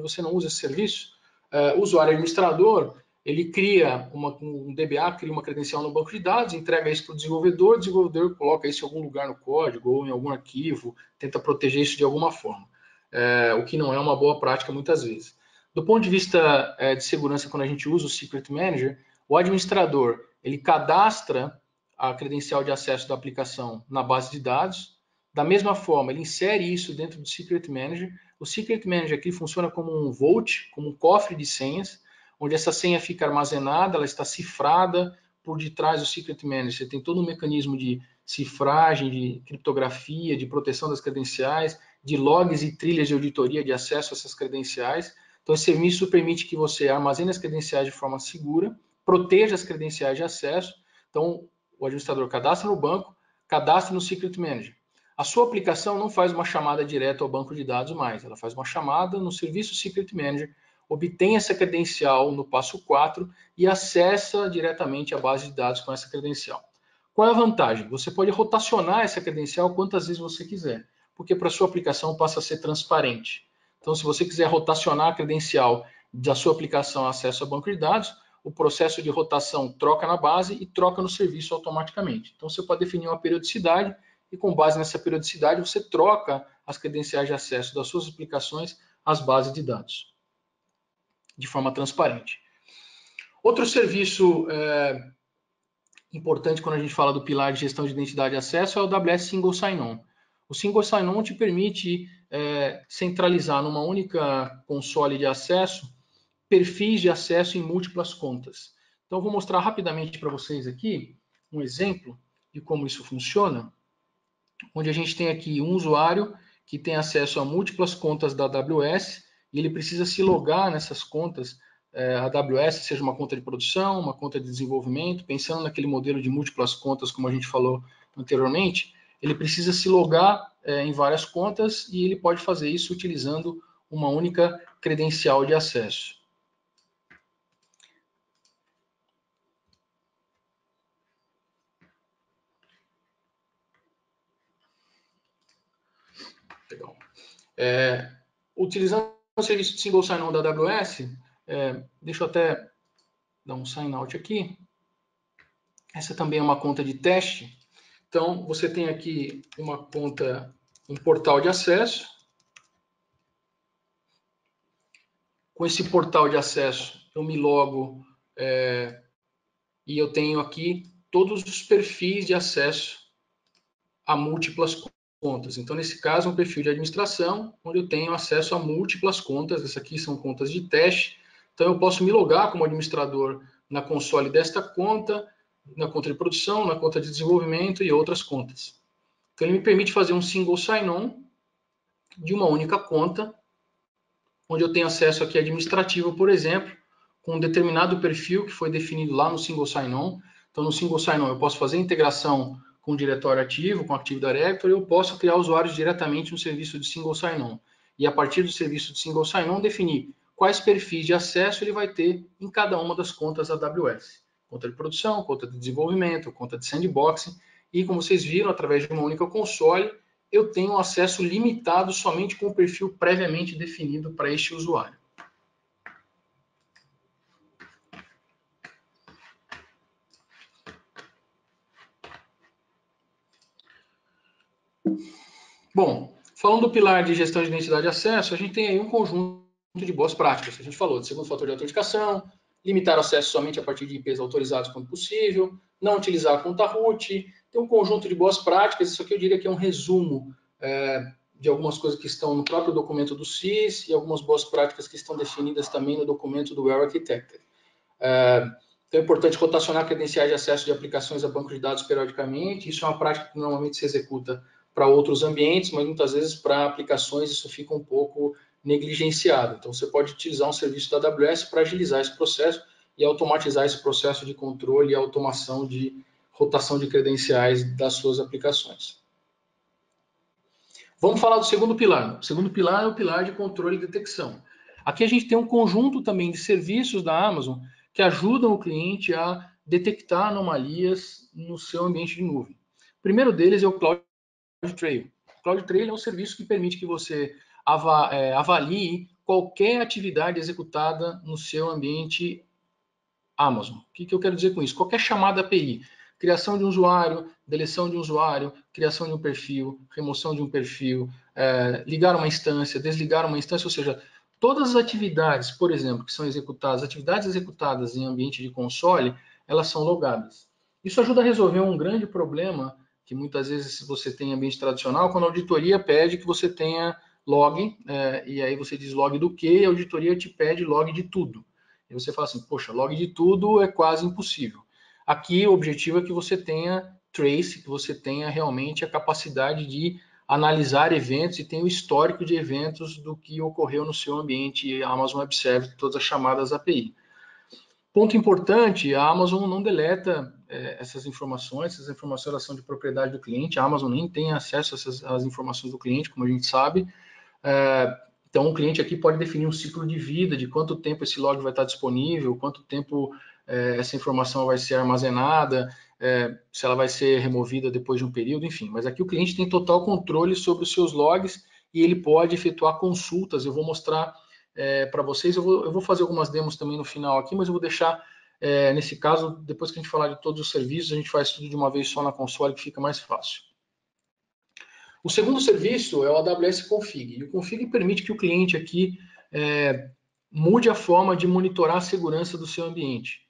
o usuário administrador, ele cria um DBA, cria uma credencial no banco de dados, entrega isso para o desenvolvedor coloca isso em algum lugar no código ou em algum arquivo, tenta proteger isso de alguma forma, o que não é uma boa prática muitas vezes. Do ponto de vista de segurança, quando a gente usa o Secret Manager, o administrador ele cadastra a credencial de acesso da aplicação na base de dados. Da mesma forma, ele insere isso dentro do Secret Manager. O Secret Manager aqui funciona como um vault, como um cofre de senhas, onde essa senha fica armazenada, ela está cifrada por detrás do Secret Manager. Você tem todo um mecanismo de cifragem, de criptografia, de proteção das credenciais, de logs e trilhas de auditoria de acesso a essas credenciais. Então, esse serviço permite que você armazene as credenciais de forma segura, proteja as credenciais de acesso. Então, o administrador cadastra no banco, cadastra no Secret Manager. A sua aplicação não faz uma chamada direta ao banco de dados mais, ela faz uma chamada no serviço Secret Manager, obtém essa credencial no passo 4 e acessa diretamente a base de dados com essa credencial. Qual é a vantagem? Você pode rotacionar essa credencial quantas vezes você quiser, porque para a sua aplicação passa a ser transparente. Então, se você quiser rotacionar a credencial da sua aplicação acesso a banco de dados, o processo de rotação troca na base e troca no serviço automaticamente. Então, você pode definir uma periodicidade e, com base nessa periodicidade, você troca as credenciais de acesso das suas aplicações às bases de dados, de forma transparente. Outro serviço importante quando a gente fala do pilar de gestão de identidade e acesso é o AWS Single Sign-On. O Single Sign-On te permite centralizar numa única console de acesso perfis de acesso em múltiplas contas. Então, eu vou mostrar rapidamente para vocês aqui um exemplo de como isso funciona, onde a gente tem aqui um usuário que tem acesso a múltiplas contas da AWS e ele precisa se logar nessas contas AWS, seja uma conta de produção, uma conta de desenvolvimento, pensando naquele modelo de múltiplas contas, como a gente falou anteriormente, ele precisa se logar em várias contas e ele pode fazer isso utilizando uma única credencial de acesso. Legal. Utilizando o serviço de Single Sign-On da AWS, deixa eu até dar um sign out aqui. Essa também é uma conta de teste. Então, você tem aqui uma conta, um portal de acesso. com esse portal de acesso, eu me logo e eu tenho aqui todos os perfis de acesso a múltiplas contas. Então, nesse caso, um perfil de administração, onde eu tenho acesso a múltiplas contas. Essas aqui são contas de teste. Então, eu posso me logar como administrador na console desta conta, na conta de produção, na conta de desenvolvimento e outras contas. Então, ele me permite fazer um single sign-on de uma única conta, onde eu tenho acesso aqui administrativo, por exemplo, com um determinado perfil que foi definido lá no single sign-on. Então, no single sign-on, eu posso fazer integração com o diretório ativo, com o Active Directory, eu posso criar usuários diretamente no serviço de single sign-on. E a partir do serviço de single sign-on, definir quais perfis de acesso ele vai ter em cada uma das contas AWS. Conta de produção, conta de desenvolvimento, conta de sandboxing. E, como vocês viram, através de uma única console, eu tenho acesso limitado somente com o perfil previamente definido para este usuário. Bom, falando do pilar de gestão de identidade e acesso, a gente tem aí um conjunto de boas práticas. A gente falou de segundo fator de autenticação, limitar o acesso somente a partir de IPs autorizados quando possível, não utilizar a conta root, tem um conjunto de boas práticas. Isso aqui eu diria que é um resumo de algumas coisas que estão no próprio documento do SIS e algumas boas práticas que estão definidas também no documento do Well Architected. Então é importante rotacionar credenciais de acesso de aplicações a banco de dados periodicamente. Isso é uma prática que normalmente se executa para outros ambientes, mas muitas vezes para aplicações isso fica um pouco negligenciado. Então você pode utilizar um serviço da AWS para agilizar esse processo e automatizar esse processo de controle e automação de rotação de credenciais das suas aplicações. Vamos falar do segundo pilar. O segundo pilar é o pilar de controle e detecção. Aqui a gente tem um conjunto também de serviços da Amazon que ajudam o cliente a detectar anomalias no seu ambiente de nuvem. O primeiro deles é o CloudTrail. O CloudTrail é um serviço que permite que você avalie qualquer atividade executada no seu ambiente Amazon. O que eu quero dizer com isso? Qualquer chamada API, criação de um usuário, deleção de um usuário, criação de um perfil, remoção de um perfil, ligar uma instância, desligar uma instância, ou seja, todas as atividades, por exemplo, que são executadas, atividades executadas em ambiente de console, elas são logadas. Isso ajuda a resolver um grande problema que muitas vezes você tem em ambiente tradicional, quando a auditoria pede que você tenha log, e aí você diz log do que, e a auditoria te pede log de tudo. E você fala assim, poxa, log de tudo é quase impossível. Aqui o objetivo é que você tenha trace, que você tenha realmente a capacidade de analisar eventos e tenha o histórico de eventos do que ocorreu no seu ambiente Amazon Web Services, todas as chamadas API. Ponto importante, a Amazon não deleta essas informações elas são de propriedade do cliente, a Amazon nem tem acesso às informações do cliente, como a gente sabe. Então, o cliente aqui pode definir um ciclo de vida, de quanto tempo esse log vai estar disponível, quanto tempo essa informação vai ser armazenada, se ela vai ser removida depois de um período, enfim. Mas aqui o cliente tem total controle sobre os seus logs e ele pode efetuar consultas. Eu vou mostrar para vocês, eu vou fazer algumas demos também no final aqui, mas eu vou deixar, nesse caso, depois que a gente falar de todos os serviços, a gente faz tudo de uma vez só na console, que fica mais fácil. O segundo serviço é o AWS Config. E o Config permite que o cliente aqui mude a forma de monitorar a segurança do seu ambiente.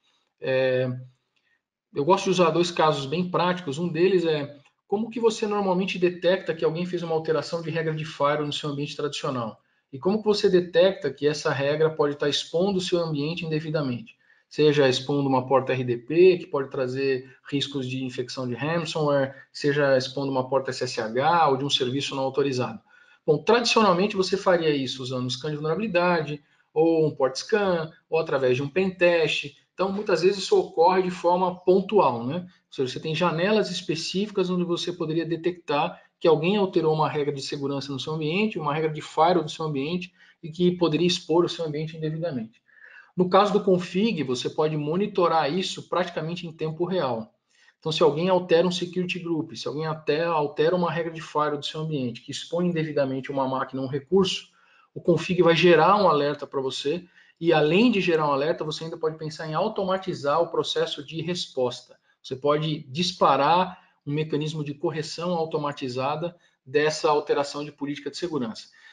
Eu gosto de usar dois casos bem práticos. Um deles é como que você normalmente detecta que alguém fez uma alteração de regra de firewall no seu ambiente tradicional. E como que você detecta que essa regra pode estar expondo o seu ambiente indevidamente. Seja expondo uma porta RDP, que pode trazer riscos de infecção de ransomware, seja expondo uma porta SSH ou de um serviço não autorizado. Bom, tradicionalmente você faria isso usando um scan de vulnerabilidade, ou um port scan, ou através de um pen test. Então, muitas vezes isso ocorre de forma pontual, né? Ou seja, você tem janelas específicas onde você poderia detectar que alguém alterou uma regra de segurança no seu ambiente, uma regra de firewall no seu ambiente e que poderia expor o seu ambiente indevidamente. No caso do config, você pode monitorar isso praticamente em tempo real. Então, se alguém altera um security group, se alguém altera uma regra de firewall do seu ambiente, que expõe indevidamente uma máquina, um recurso, o config vai gerar um alerta para você e, além de gerar um alerta, você ainda pode pensar em automatizar o processo de resposta. Você pode disparar um mecanismo de correção automatizada dessa alteração de política de segurança.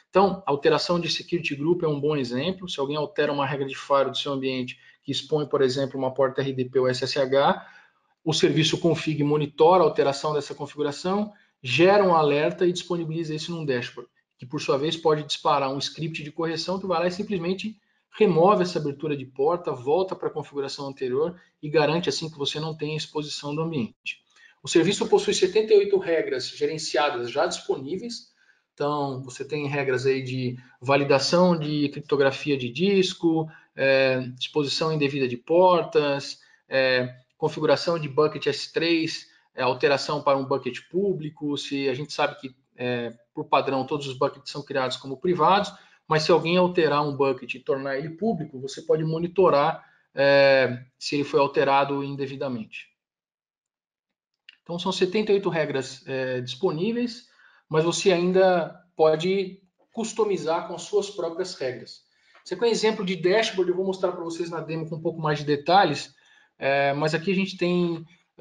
Então, a alteração de security group é um bom exemplo. Se alguém altera uma regra de firewall do seu ambiente que expõe, por exemplo, uma porta RDP ou SSH, o serviço config monitora a alteração dessa configuração, gera um alerta e disponibiliza isso num dashboard, que por sua vez pode disparar um script de correção que vai lá e simplesmente remove essa abertura de porta, volta para a configuração anterior e garante assim que você não tenha exposição do ambiente. O serviço possui 78 regras gerenciadas já disponíveis. Então, você tem regras aí de validação de criptografia de disco, exposição indevida de portas, configuração de bucket S3, alteração para um bucket público. Se a gente sabe que, por padrão, todos os buckets são criados como privados, mas se alguém alterar um bucket e tornar ele público, você pode monitorar se ele foi alterado indevidamente. Então, são 78 regras disponíveis, mas você ainda pode customizar com as suas próprias regras. Esse aqui é um exemplo de dashboard, eu vou mostrar para vocês na demo com um pouco mais de detalhes, mas aqui a gente tem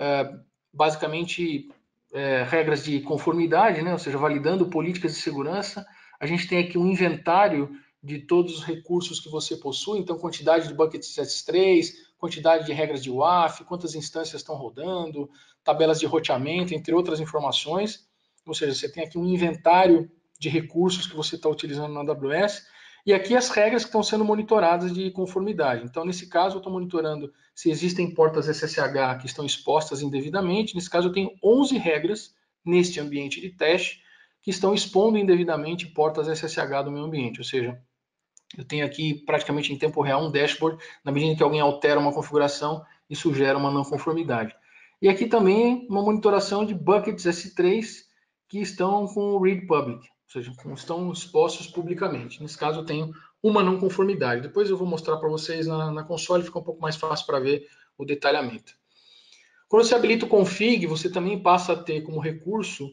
basicamente regras de conformidade, né? Ou seja, validando políticas de segurança. A gente tem aqui um inventário de todos os recursos que você possui, então quantidade de buckets S3, quantidade de regras de WAF, quantas instâncias estão rodando, tabelas de roteamento, entre outras informações. Ou seja, você tem aqui um inventário de recursos que você está utilizando na AWS. E aqui as regras que estão sendo monitoradas de conformidade. Então, nesse caso, eu estou monitorando se existem portas SSH que estão expostas indevidamente. Nesse caso, eu tenho 11 regras neste ambiente de teste que estão expondo indevidamente portas SSH do meu ambiente. Ou seja, eu tenho aqui praticamente em tempo real um dashboard. Na medida que alguém altera uma configuração, isso gera uma não conformidade. E aqui também uma monitoração de buckets S3 que estão com o read public, ou seja, estão expostos publicamente. Nesse caso, eu tenho uma não conformidade. Depois eu vou mostrar para vocês na console, fica um pouco mais fácil para ver o detalhamento. Quando você habilita o config, você também passa a ter como recurso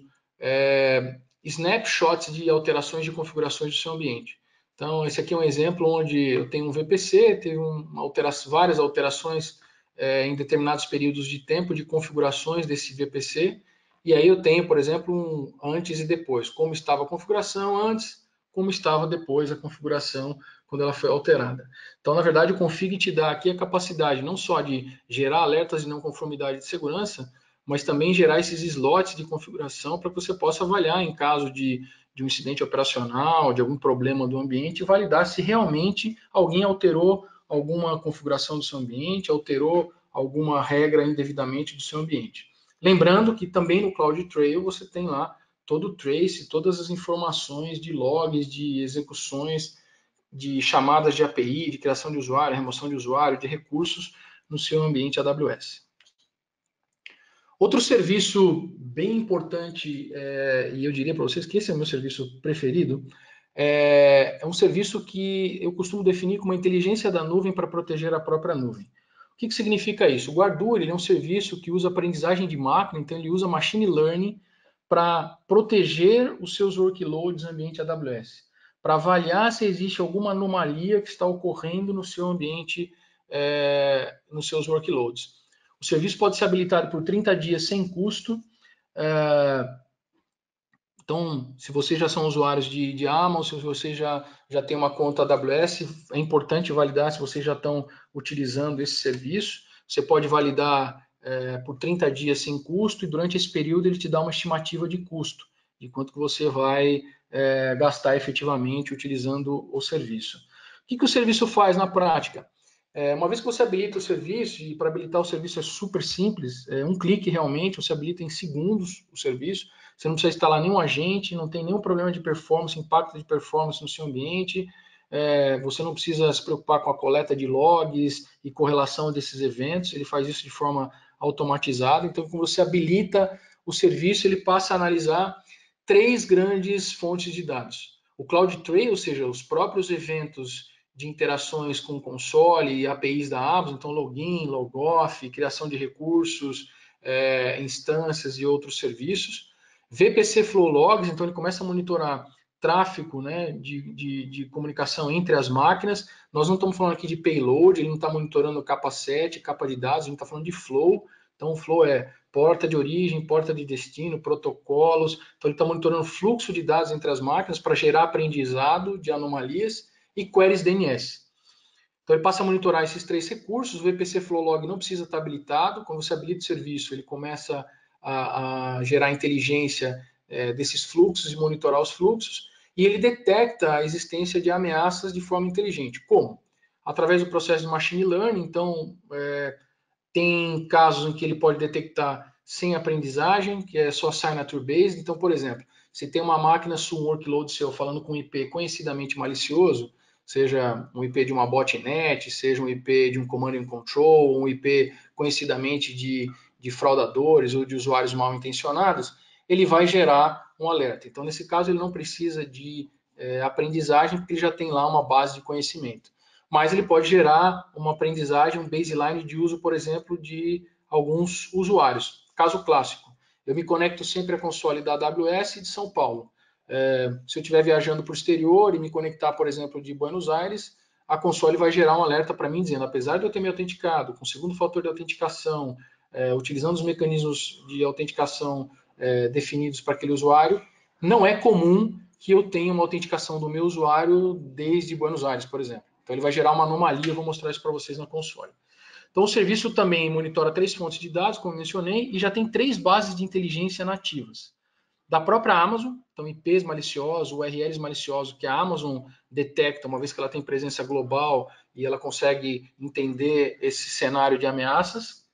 snapshots de alterações de configurações do seu ambiente. Então, esse aqui é um exemplo onde eu tenho um VPC, teve várias alterações em determinados períodos de tempo de configurações desse VPC. E aí eu tenho, por exemplo, um antes e depois. Como estava a configuração antes, como estava depois a configuração quando ela foi alterada. Então, na verdade, o config te dá aqui a capacidade não só de gerar alertas de não conformidade de segurança, mas também gerar esses slots de configuração para que você possa avaliar em caso de um incidente operacional, de algum problema do ambiente, e validar se realmente alguém alterou alguma configuração do seu ambiente, alterou alguma regra indevidamente do seu ambiente. Lembrando que também no CloudTrail você tem lá todo o trace, todas as informações de logs, de execuções, de chamadas de API, de criação de usuário, remoção de usuário, de recursos no seu ambiente AWS. Outro serviço bem importante, e eu diria para vocês que esse é o meu serviço preferido, é um serviço que eu costumo definir como a inteligência da nuvem para proteger a própria nuvem. O que significa isso? O Guardur é um serviço que usa aprendizagem de máquina, então ele usa machine learning para proteger os seus workloads no ambiente AWS, para avaliar se existe alguma anomalia que está ocorrendo no seu ambiente, nos seus workloads. O serviço pode ser habilitado por 30 dias sem custo. Então, se vocês já são usuários de Amazon, se você já tem uma conta AWS, é importante validar se vocês já estão utilizando esse serviço. Você pode validar por 30 dias sem custo e durante esse período ele te dá uma estimativa de custo, de quanto que você vai gastar efetivamente utilizando o serviço. O que o serviço faz na prática? Uma vez que você habilita o serviço, e para habilitar o serviço é super simples, um clique realmente, você habilita em segundos o serviço, você não precisa instalar nenhum agente, não tem nenhum problema de performance, impacto de performance no seu ambiente, você não precisa se preocupar com a coleta de logs e correlação desses eventos, ele faz isso de forma automatizada. Então, quando você habilita o serviço, ele passa a analisar 3 grandes fontes de dados. O CloudTrail, ou seja, os próprios eventos de interações com o console e APIs da Amazon, então login, logoff, criação de recursos, instâncias e outros serviços. VPC Flow Logs, então ele começa a monitorar tráfego, né, de comunicação entre as máquinas. Nós não estamos falando aqui de payload, ele não está monitorando capa 7, capa de dados, a gente está falando de flow. Então o flow é porta de origem, porta de destino, protocolos. Então, ele está monitorando o fluxo de dados entre as máquinas para gerar aprendizado de anomalias e queries DNS. Então, ele passa a monitorar esses 3 recursos. O VPC Flow Log não precisa estar habilitado. Quando você habilita o serviço, ele começa a gerar inteligência desses fluxos e monitorar os fluxos. E ele detecta a existência de ameaças de forma inteligente. Como? Através do processo de machine learning. Então, tem casos em que ele pode detectar sem aprendizagem, que é só signature based. Então, por exemplo, se tem uma máquina um workload seu falando com um IP conhecidamente malicioso, seja um IP de uma botnet, seja um IP de um command and control, um IP conhecidamente de fraudadores ou de usuários mal intencionados, ele vai gerar um alerta. Então, nesse caso, ele não precisa de aprendizagem, porque ele já tem lá uma base de conhecimento. Mas ele pode gerar uma aprendizagem, um baseline de uso, por exemplo, de alguns usuários. Caso clássico, eu me conecto sempre à console da AWS de São Paulo. Se eu estiver viajando para o exterior e me conectar, por exemplo, de Buenos Aires, a console vai gerar um alerta para mim dizendo, apesar de eu ter me autenticado com o segundo fator de autenticação, utilizando os mecanismos de autenticação definidos para aquele usuário, não é comum que eu tenha uma autenticação do meu usuário desde Buenos Aires, por exemplo. Então ele vai gerar uma anomalia, eu vou mostrar isso para vocês na console. Então o serviço também monitora 3 fontes de dados, como eu mencionei, e já tem 3 bases de inteligência nativas. Da própria Amazon, então IPs maliciosos, URLs maliciosos, que a Amazon detecta, uma vez que ela tem presença global e ela consegue entender esse cenário de ameaças.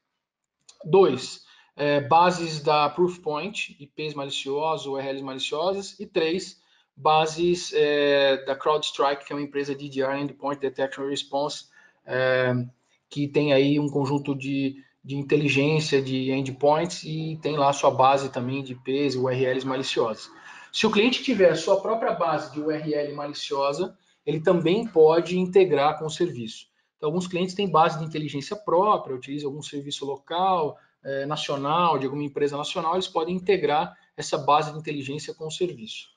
2, bases da Proofpoint, IPs maliciosos, URLs maliciosas. E 3, bases da CrowdStrike, que é uma empresa de EDR, Endpoint Detection and Response, que tem aí um conjunto de inteligência de endpoints e tem lá a sua base também de IPs e URLs maliciosas. Se o cliente tiver a sua própria base de URL maliciosa, ele também pode integrar com o serviço. Então, alguns clientes têm base de inteligência própria, utilizam algum serviço local, nacional, de alguma empresa nacional, eles podem integrar essa base de inteligência com o serviço.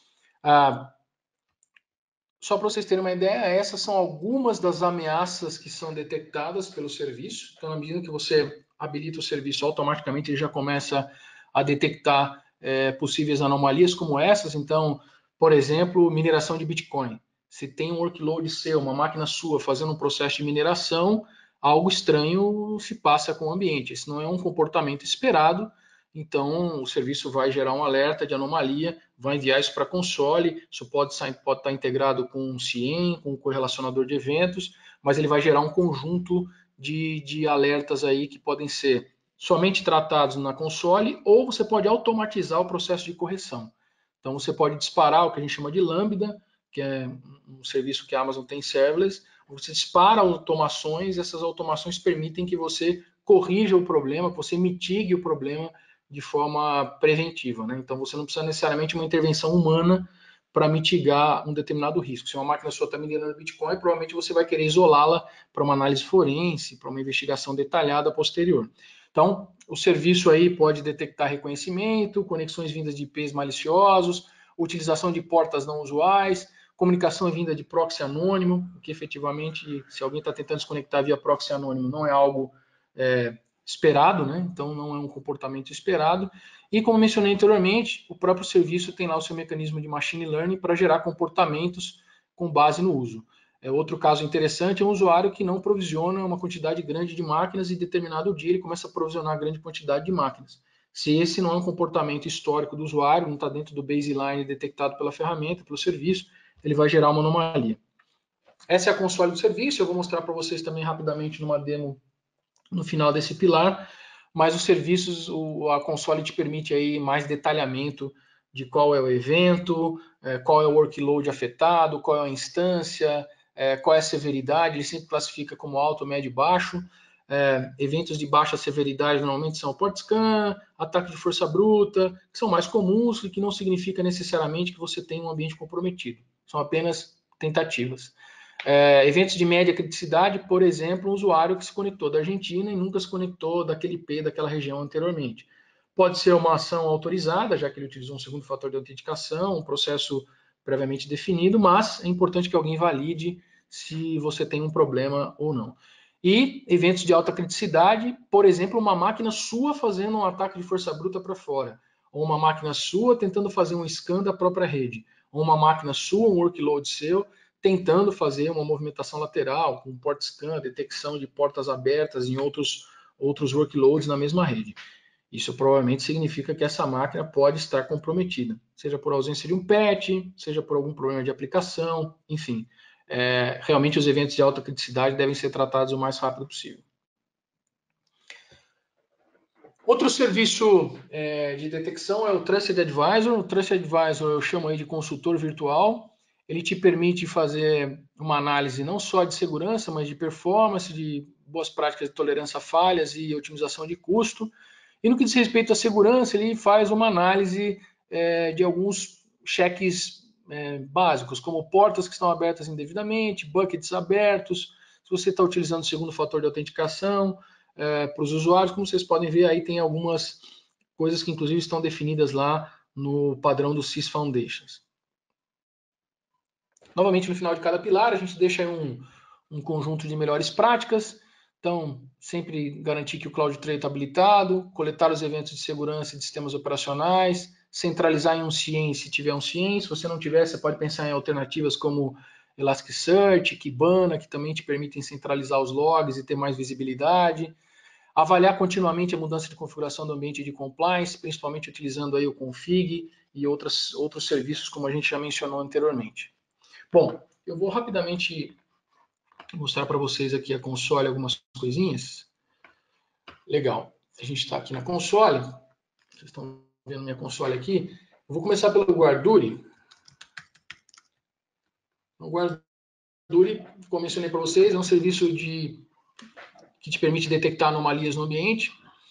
Só para vocês terem uma ideia, essas são algumas das ameaças que são detectadas pelo serviço. Então, na medida que você habilita o serviço, automaticamente ele já começa a detectar possíveis anomalias como essas. Então, por exemplo, mineração de Bitcoin. Se tem um workload seu, uma máquina sua fazendo um processo de mineração, algo estranho se passa com o ambiente. Esse não é um comportamento esperado. Então, o serviço vai gerar um alerta de anomalia, vai enviar isso para a console. Isso pode estar integrado com um CIEM, com um correlacionador de eventos, mas ele vai gerar um conjunto de alertas aí que podem ser somente tratados na console, ou você pode automatizar o processo de correção. Então, você pode disparar o que a gente chama de Lambda, que é um serviço que a Amazon tem serverless. Você dispara automações, e essas automações permitem que você corrija o problema, que você mitigue o problema de forma preventiva, né? Então você não precisa necessariamente de uma intervenção humana para mitigar um determinado risco. Se uma máquina sua está minerando Bitcoin, provavelmente você vai querer isolá-la para uma análise forense, para uma investigação detalhada posterior. Então, o serviço aí pode detectar reconhecimento, conexões vindas de IPs maliciosos, utilização de portas não usuais, comunicação vinda de proxy anônimo, que efetivamente, se alguém está tentando se conectar via proxy anônimo, não é algo esperado, né? Então não é um comportamento esperado. E como mencionei anteriormente, o próprio serviço tem lá o seu mecanismo de machine learning para gerar comportamentos com base no uso. Outro caso interessante é um usuário que não provisiona uma quantidade grande de máquinas e determinado dia ele começa a provisionar grande quantidade de máquinas. Se esse não é um comportamento histórico do usuário, não está dentro do baseline detectado pela ferramenta, pelo serviço, ele vai gerar uma anomalia. Essa é a console do serviço, eu vou mostrar para vocês também rapidamente numa demo no final desse pilar, mas os serviços, a console te permite aí mais detalhamento de qual é o evento, qual é o workload afetado, qual é a instância, qual é a severidade, ele sempre classifica como alto, médio e baixo. Eventos de baixa severidade normalmente são port scan, ataque de força bruta, que são mais comuns e que não significa necessariamente que você tem um ambiente comprometido. São apenas tentativas. Eventos de média criticidade, por exemplo, um usuário que se conectou da Argentina e nunca se conectou daquele IP daquela região anteriormente. Pode ser uma ação autorizada, já que ele utilizou um segundo fator de autenticação, um processo previamente definido, mas é importante que alguém valide se você tem um problema ou não. E eventos de alta criticidade, por exemplo, uma máquina sua fazendo um ataque de força bruta para fora, ou uma máquina sua tentando fazer um scan da própria rede, ou uma máquina sua, um workload seu, tentando fazer uma movimentação lateral, com port scan, detecção de portas abertas em outros workloads na mesma rede. Isso provavelmente significa que essa máquina pode estar comprometida, seja por ausência de um patch, seja por algum problema de aplicação, enfim. Realmente os eventos de alta criticidade devem ser tratados o mais rápido possível. Outro serviço de detecção é o Trusted Advisor. O Trusted Advisor eu chamo aí de consultor virtual. Ele te permite fazer uma análise não só de segurança, mas de performance, de boas práticas de tolerância a falhas e otimização de custo. E no que diz respeito à segurança, ele faz uma análise de alguns cheques básicos, como portas que estão abertas indevidamente, buckets abertos, se você está utilizando o segundo fator de autenticação para os usuários. Como vocês podem ver, aí tem algumas coisas que inclusive estão definidas lá no padrão do SIS Foundations. Novamente, no final de cada pilar, a gente deixa aí um conjunto de melhores práticas. Então, sempre garantir que o CloudTrail está habilitado, coletar os eventos de segurança de sistemas operacionais, centralizar em um CIEM se tiver um CIEM. Se você não tiver, você pode pensar em alternativas como Elasticsearch, Kibana, que também te permitem centralizar os logs e ter mais visibilidade. Avaliar continuamente a mudança de configuração do ambiente de compliance, principalmente utilizando aí o config e outros serviços, como a gente já mencionou anteriormente. Bom, eu vou rapidamente mostrar para vocês aqui a console, algumas coisinhas. Legal. A gente está aqui na console. Vocês estão vendo minha console aqui. Eu vou começar pelo Guarduri. O Guarduri, como mencionei para vocês, é um serviço que te permite detectar anomalias no ambiente.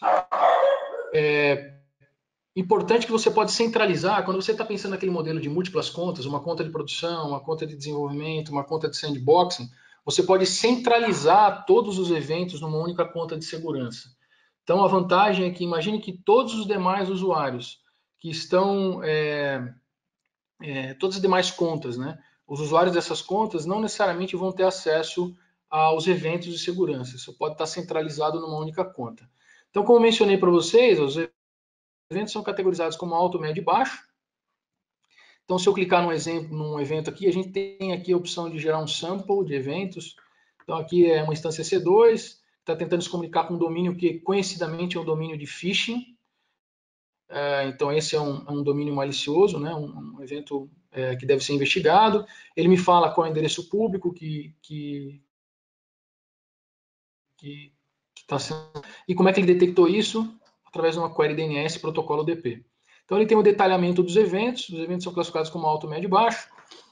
Importante que você pode centralizar, quando você está pensando naquele modelo de múltiplas contas, uma conta de produção, uma conta de desenvolvimento, uma conta de sandboxing, você pode centralizar todos os eventos numa única conta de segurança. Então, a vantagem é que imagine que todos os demais usuários que estão, todas as demais contas, né? Os usuários dessas contas não necessariamente vão ter acesso aos eventos de segurança. Isso pode estar centralizado numa única conta. Então, como mencionei para vocês, os eventos são categorizados como alto, médio e baixo. Então, se eu clicar num evento aqui, a gente tem aqui a opção de gerar um sample de eventos. Então, aqui é uma instância C2, está tentando se comunicar com um domínio que conhecidamente é um domínio de phishing. Então, esse é um domínio malicioso, né? Um evento que deve ser investigado. Ele me fala qual é o endereço público que está sendo... E como é que ele detectou isso? Através de uma query DNS protocolo DP. Então, ele tem o detalhamento dos eventos. Os eventos são classificados como alto, médio e baixo.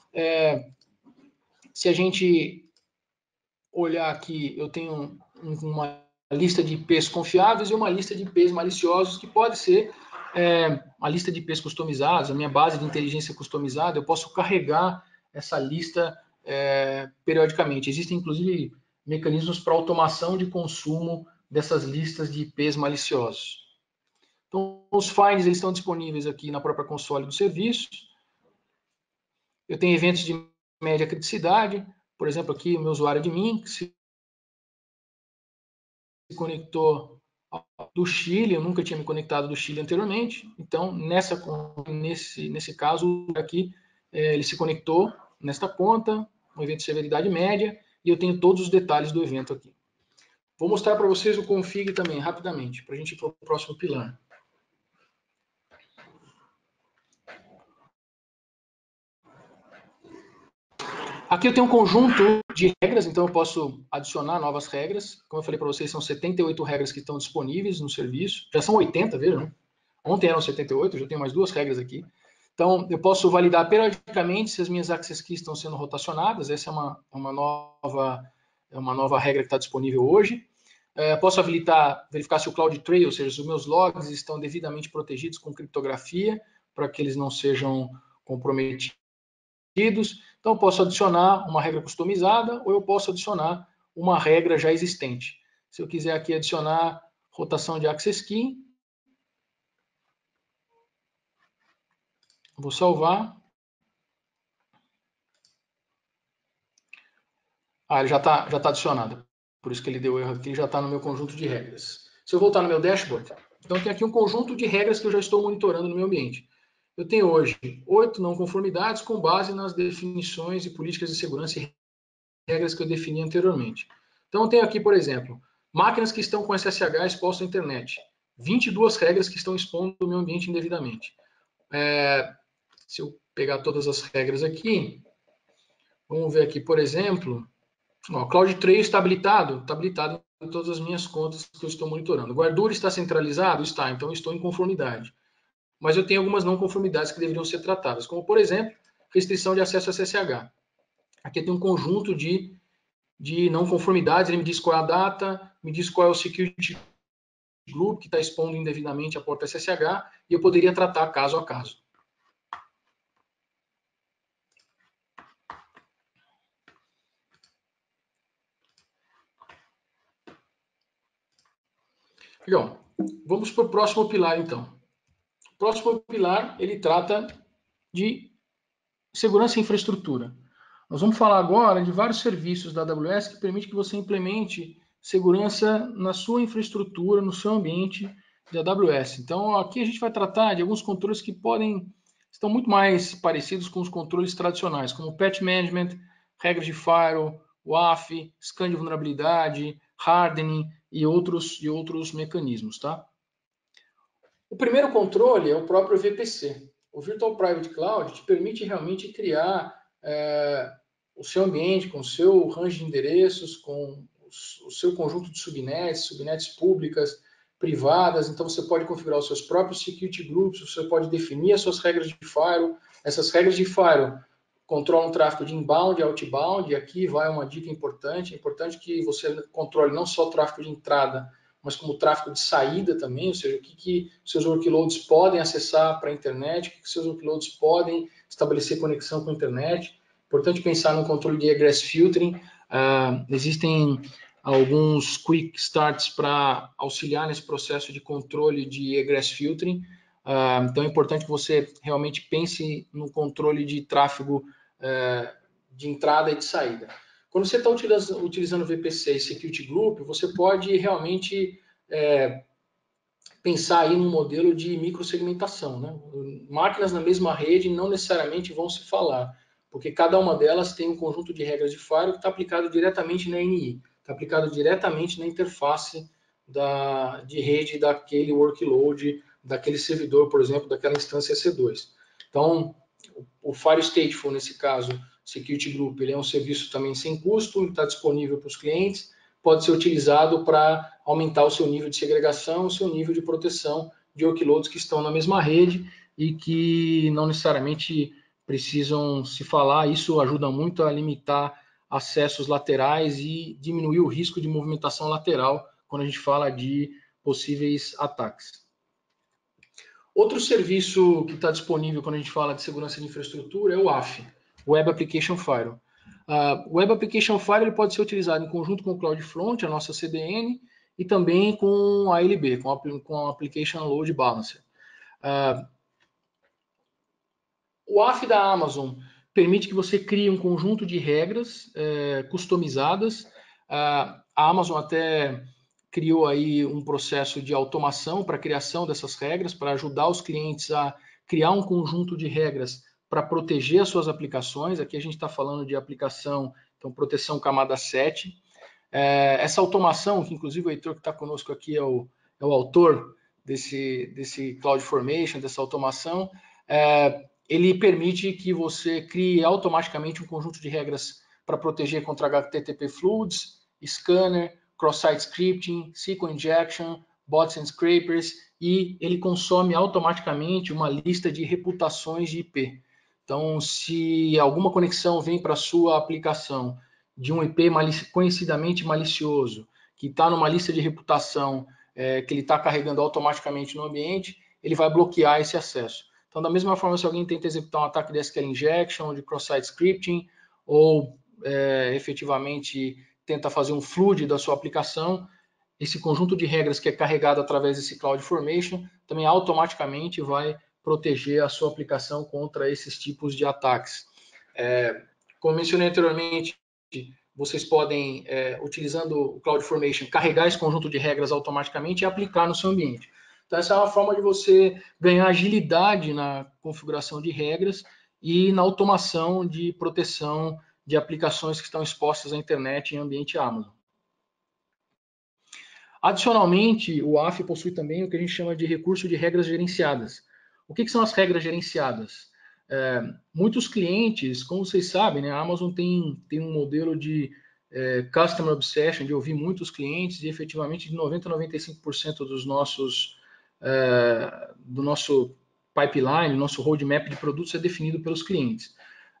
Se a gente olhar aqui, eu tenho uma lista de IPs confiáveis e uma lista de IPs maliciosos, que pode ser a lista de IPs customizados, a minha base de inteligência customizada. Eu posso carregar essa lista periodicamente. Existem, inclusive, mecanismos para automação de consumo dessas listas de IPs maliciosos. Então, os finds eles estão disponíveis aqui na própria console do serviço. Eu tenho eventos de média criticidade. Por exemplo, aqui o meu usuário admin, que se conectou do Chile, eu nunca tinha me conectado do Chile anteriormente, então nesse caso aqui, ele se conectou nesta conta, um evento de severidade média, e eu tenho todos os detalhes do evento aqui. Vou mostrar para vocês o config também, rapidamente, para a gente ir para o próximo pilar. Aqui eu tenho um conjunto de regras, então eu posso adicionar novas regras. Como eu falei para vocês, são 78 regras que estão disponíveis no serviço. Já são 80, vejam. Ontem eram 78, eu já tenho mais 2 regras aqui. Então, eu posso validar periodicamente se as minhas access keys estão sendo rotacionadas. Essa é uma nova regra que está disponível hoje. Posso verificar se o CloudTrail, ou seja, se os meus logs estão devidamente protegidos com criptografia, para que eles não sejam comprometidos. Então, eu posso adicionar uma regra customizada ou eu posso adicionar uma regra já existente. Se eu quiser aqui adicionar rotação de access key, vou salvar. Ele já está adicionado. Por isso que ele deu erro aqui, já está no meu conjunto de regras. Se eu voltar no meu dashboard, então tem aqui um conjunto de regras que eu já estou monitorando no meu ambiente. Eu tenho hoje 8 não conformidades com base nas definições e políticas de segurança e regras que eu defini anteriormente. Então eu tenho aqui, por exemplo, máquinas que estão com SSH exposto à internet. 22 regras que estão expondo o meu ambiente indevidamente. Se eu pegar todas as regras aqui, vamos ver aqui, por exemplo, ó, CloudTrail está habilitado? Está habilitado em todas as minhas contas que eu estou monitorando. Guardura está centralizado? Está, então eu estou em conformidade. Mas eu tenho algumas não conformidades que deveriam ser tratadas, como, por exemplo, restrição de acesso a SSH. Aqui tem um conjunto de não conformidades, ele me diz qual é a data, me diz qual é o security group que está expondo indevidamente a porta SSH, e eu poderia tratar caso a caso. Legal. Vamos para o próximo pilar, então. O próximo pilar, ele trata de segurança e infraestrutura. Nós vamos falar agora de vários serviços da AWS que permitem que você implemente segurança na sua infraestrutura, no seu ambiente de AWS. Então, aqui a gente vai tratar de alguns controles que estão muito mais parecidos com os controles tradicionais, como Patch Management, regras de firewall, WAF, scan de vulnerabilidade, hardening e outros mecanismos, tá? O primeiro controle é o próprio VPC. O Virtual Private Cloud te permite realmente criar o seu ambiente com o seu range de endereços, com o seu conjunto de subnets públicas, privadas. Então você pode configurar os seus próprios security groups, você pode definir as suas regras de firewall. Essas regras de firewall controlam o tráfego de inbound e outbound. E aqui vai uma dica importante. É importante que você controle não só o tráfego de entrada, mas como tráfego de saída também, ou seja, o que seus workloads podem acessar para a internet, o que seus workloads podem estabelecer conexão com a internet. Importante pensar no controle de egress filtering. Existem alguns quick starts para auxiliar nesse processo de controle de egress filtering. Então é importante que você realmente pense no controle de tráfego de entrada e de saída. Quando você está utilizando VPC e Security Group, você pode realmente pensar aí num modelo de microsegmentação, né? Máquinas na mesma rede não necessariamente vão se falar, porque cada uma delas tem um conjunto de regras de firewall que está aplicado diretamente na NI, está aplicado diretamente na interface de rede daquele workload, daquele servidor, por exemplo, daquela instância C2. Então, o Fire Stateful, nesse caso, Security Group, ele é um serviço também sem custo, está disponível para os clientes, pode ser utilizado para aumentar o seu nível de segregação, o seu nível de proteção de workloads que estão na mesma rede e que não necessariamente precisam se falar. Isso ajuda muito a limitar acessos laterais e diminuir o risco de movimentação lateral quando a gente fala de possíveis ataques. Outro serviço que está disponível quando a gente fala de segurança de infraestrutura é o WAF, Web Application Firewall. O Web Application Firewall ele pode ser utilizado em conjunto com o CloudFront, a nossa CDN, e também com a ALB, com a Application Load Balancer. O WAF da Amazon permite que você crie um conjunto de regras customizadas. A Amazon até criou aí um processo de automação para a criação dessas regras, para ajudar os clientes a criar um conjunto de regras para proteger as suas aplicações. Aqui a gente está falando de aplicação, então proteção camada 7. Essa automação, que inclusive o Heitor que está conosco aqui é o autor desse CloudFormation, dessa automação, ele permite que você crie automaticamente um conjunto de regras para proteger contra HTTP Fluids, Scanner, Cross-Site Scripting, SQL Injection, Bots and Scrapers, e ele consome automaticamente uma lista de reputações de IP. Então, se alguma conexão vem para a sua aplicação de um IP conhecidamente malicioso, que está numa lista de reputação que ele está carregando automaticamente no ambiente, ele vai bloquear esse acesso. Então, da mesma forma, se alguém tenta executar um ataque de SQL Injection, de Cross-Site Scripting, ou efetivamente tenta fazer um flood da sua aplicação, esse conjunto de regras que é carregado através desse CloudFormation também automaticamente vai proteger a sua aplicação contra esses tipos de ataques. Como mencionei anteriormente, vocês podem, utilizando o CloudFormation, carregar esse conjunto de regras automaticamente e aplicar no seu ambiente. Então, essa é uma forma de você ganhar agilidade na configuração de regras e na automação de proteção de aplicações que estão expostas à internet em ambiente Amazon. Adicionalmente, o AF possui também o que a gente chama de recurso de regras gerenciadas. O que são as regras gerenciadas? Muitos clientes, como vocês sabem, né, a Amazon tem um modelo de Customer Obsession, de ouvir muitos clientes, e efetivamente de 90% a 95% do nosso pipeline, nosso roadmap de produtos é definido pelos clientes.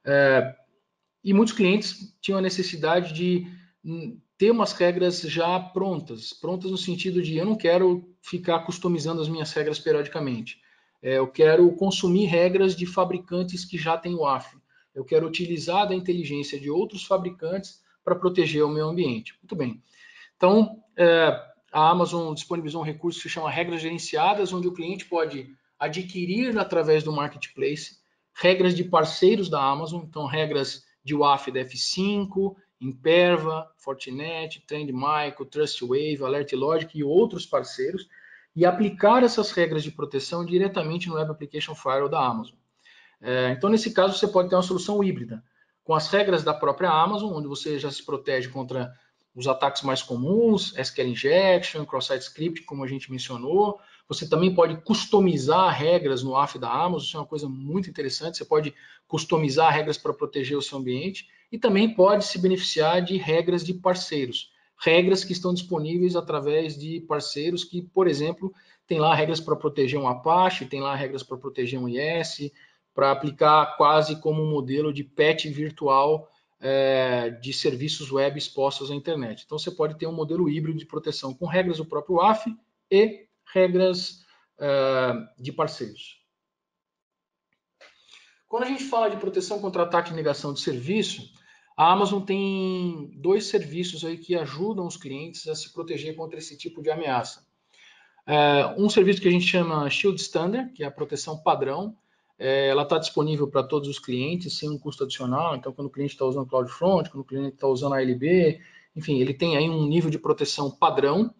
E muitos clientes tinham a necessidade de ter umas regras já prontas no sentido de eu não quero ficar customizando as minhas regras periodicamente. Eu quero consumir regras de fabricantes que já têm o AF. Eu quero utilizar da inteligência de outros fabricantes para proteger o meu ambiente. Muito bem. Então, a Amazon disponibilizou um recurso que se chama regras gerenciadas, onde o cliente pode adquirir através do Marketplace regras de parceiros da Amazon, então regras de WAF da F5, Imperva, Fortinet, TrendMicro, TrustWave, AlertLogic e outros parceiros, e aplicar essas regras de proteção diretamente no Web Application Firewall da Amazon. Então, nesse caso, você pode ter uma solução híbrida, com as regras da própria Amazon, onde você já se protege contra os ataques mais comuns, SQL Injection, Cross-Site Script, como a gente mencionou. Você também pode customizar regras no AF da Amazon, isso é uma coisa muito interessante. Você pode customizar regras para proteger o seu ambiente e também pode se beneficiar de regras de parceiros. Regras que estão disponíveis através de parceiros que, por exemplo, tem lá regras para proteger um Apache, tem lá regras para proteger um IS, para aplicar quase como um modelo de patch virtual de serviços web expostos à internet. Então, você pode ter um modelo híbrido de proteção com regras do próprio AF e regras de parceiros. Quando a gente fala de proteção contra ataque e negação de serviço, a Amazon tem dois serviços aí que ajudam os clientes a se proteger contra esse tipo de ameaça. Um serviço que a gente chama Shield Standard, que é a proteção padrão. Ela está disponível para todos os clientes, sem um custo adicional. Então, quando o cliente está usando CloudFront, quando o cliente está usando a ALB, enfim, ele tem aí um nível de proteção padrão,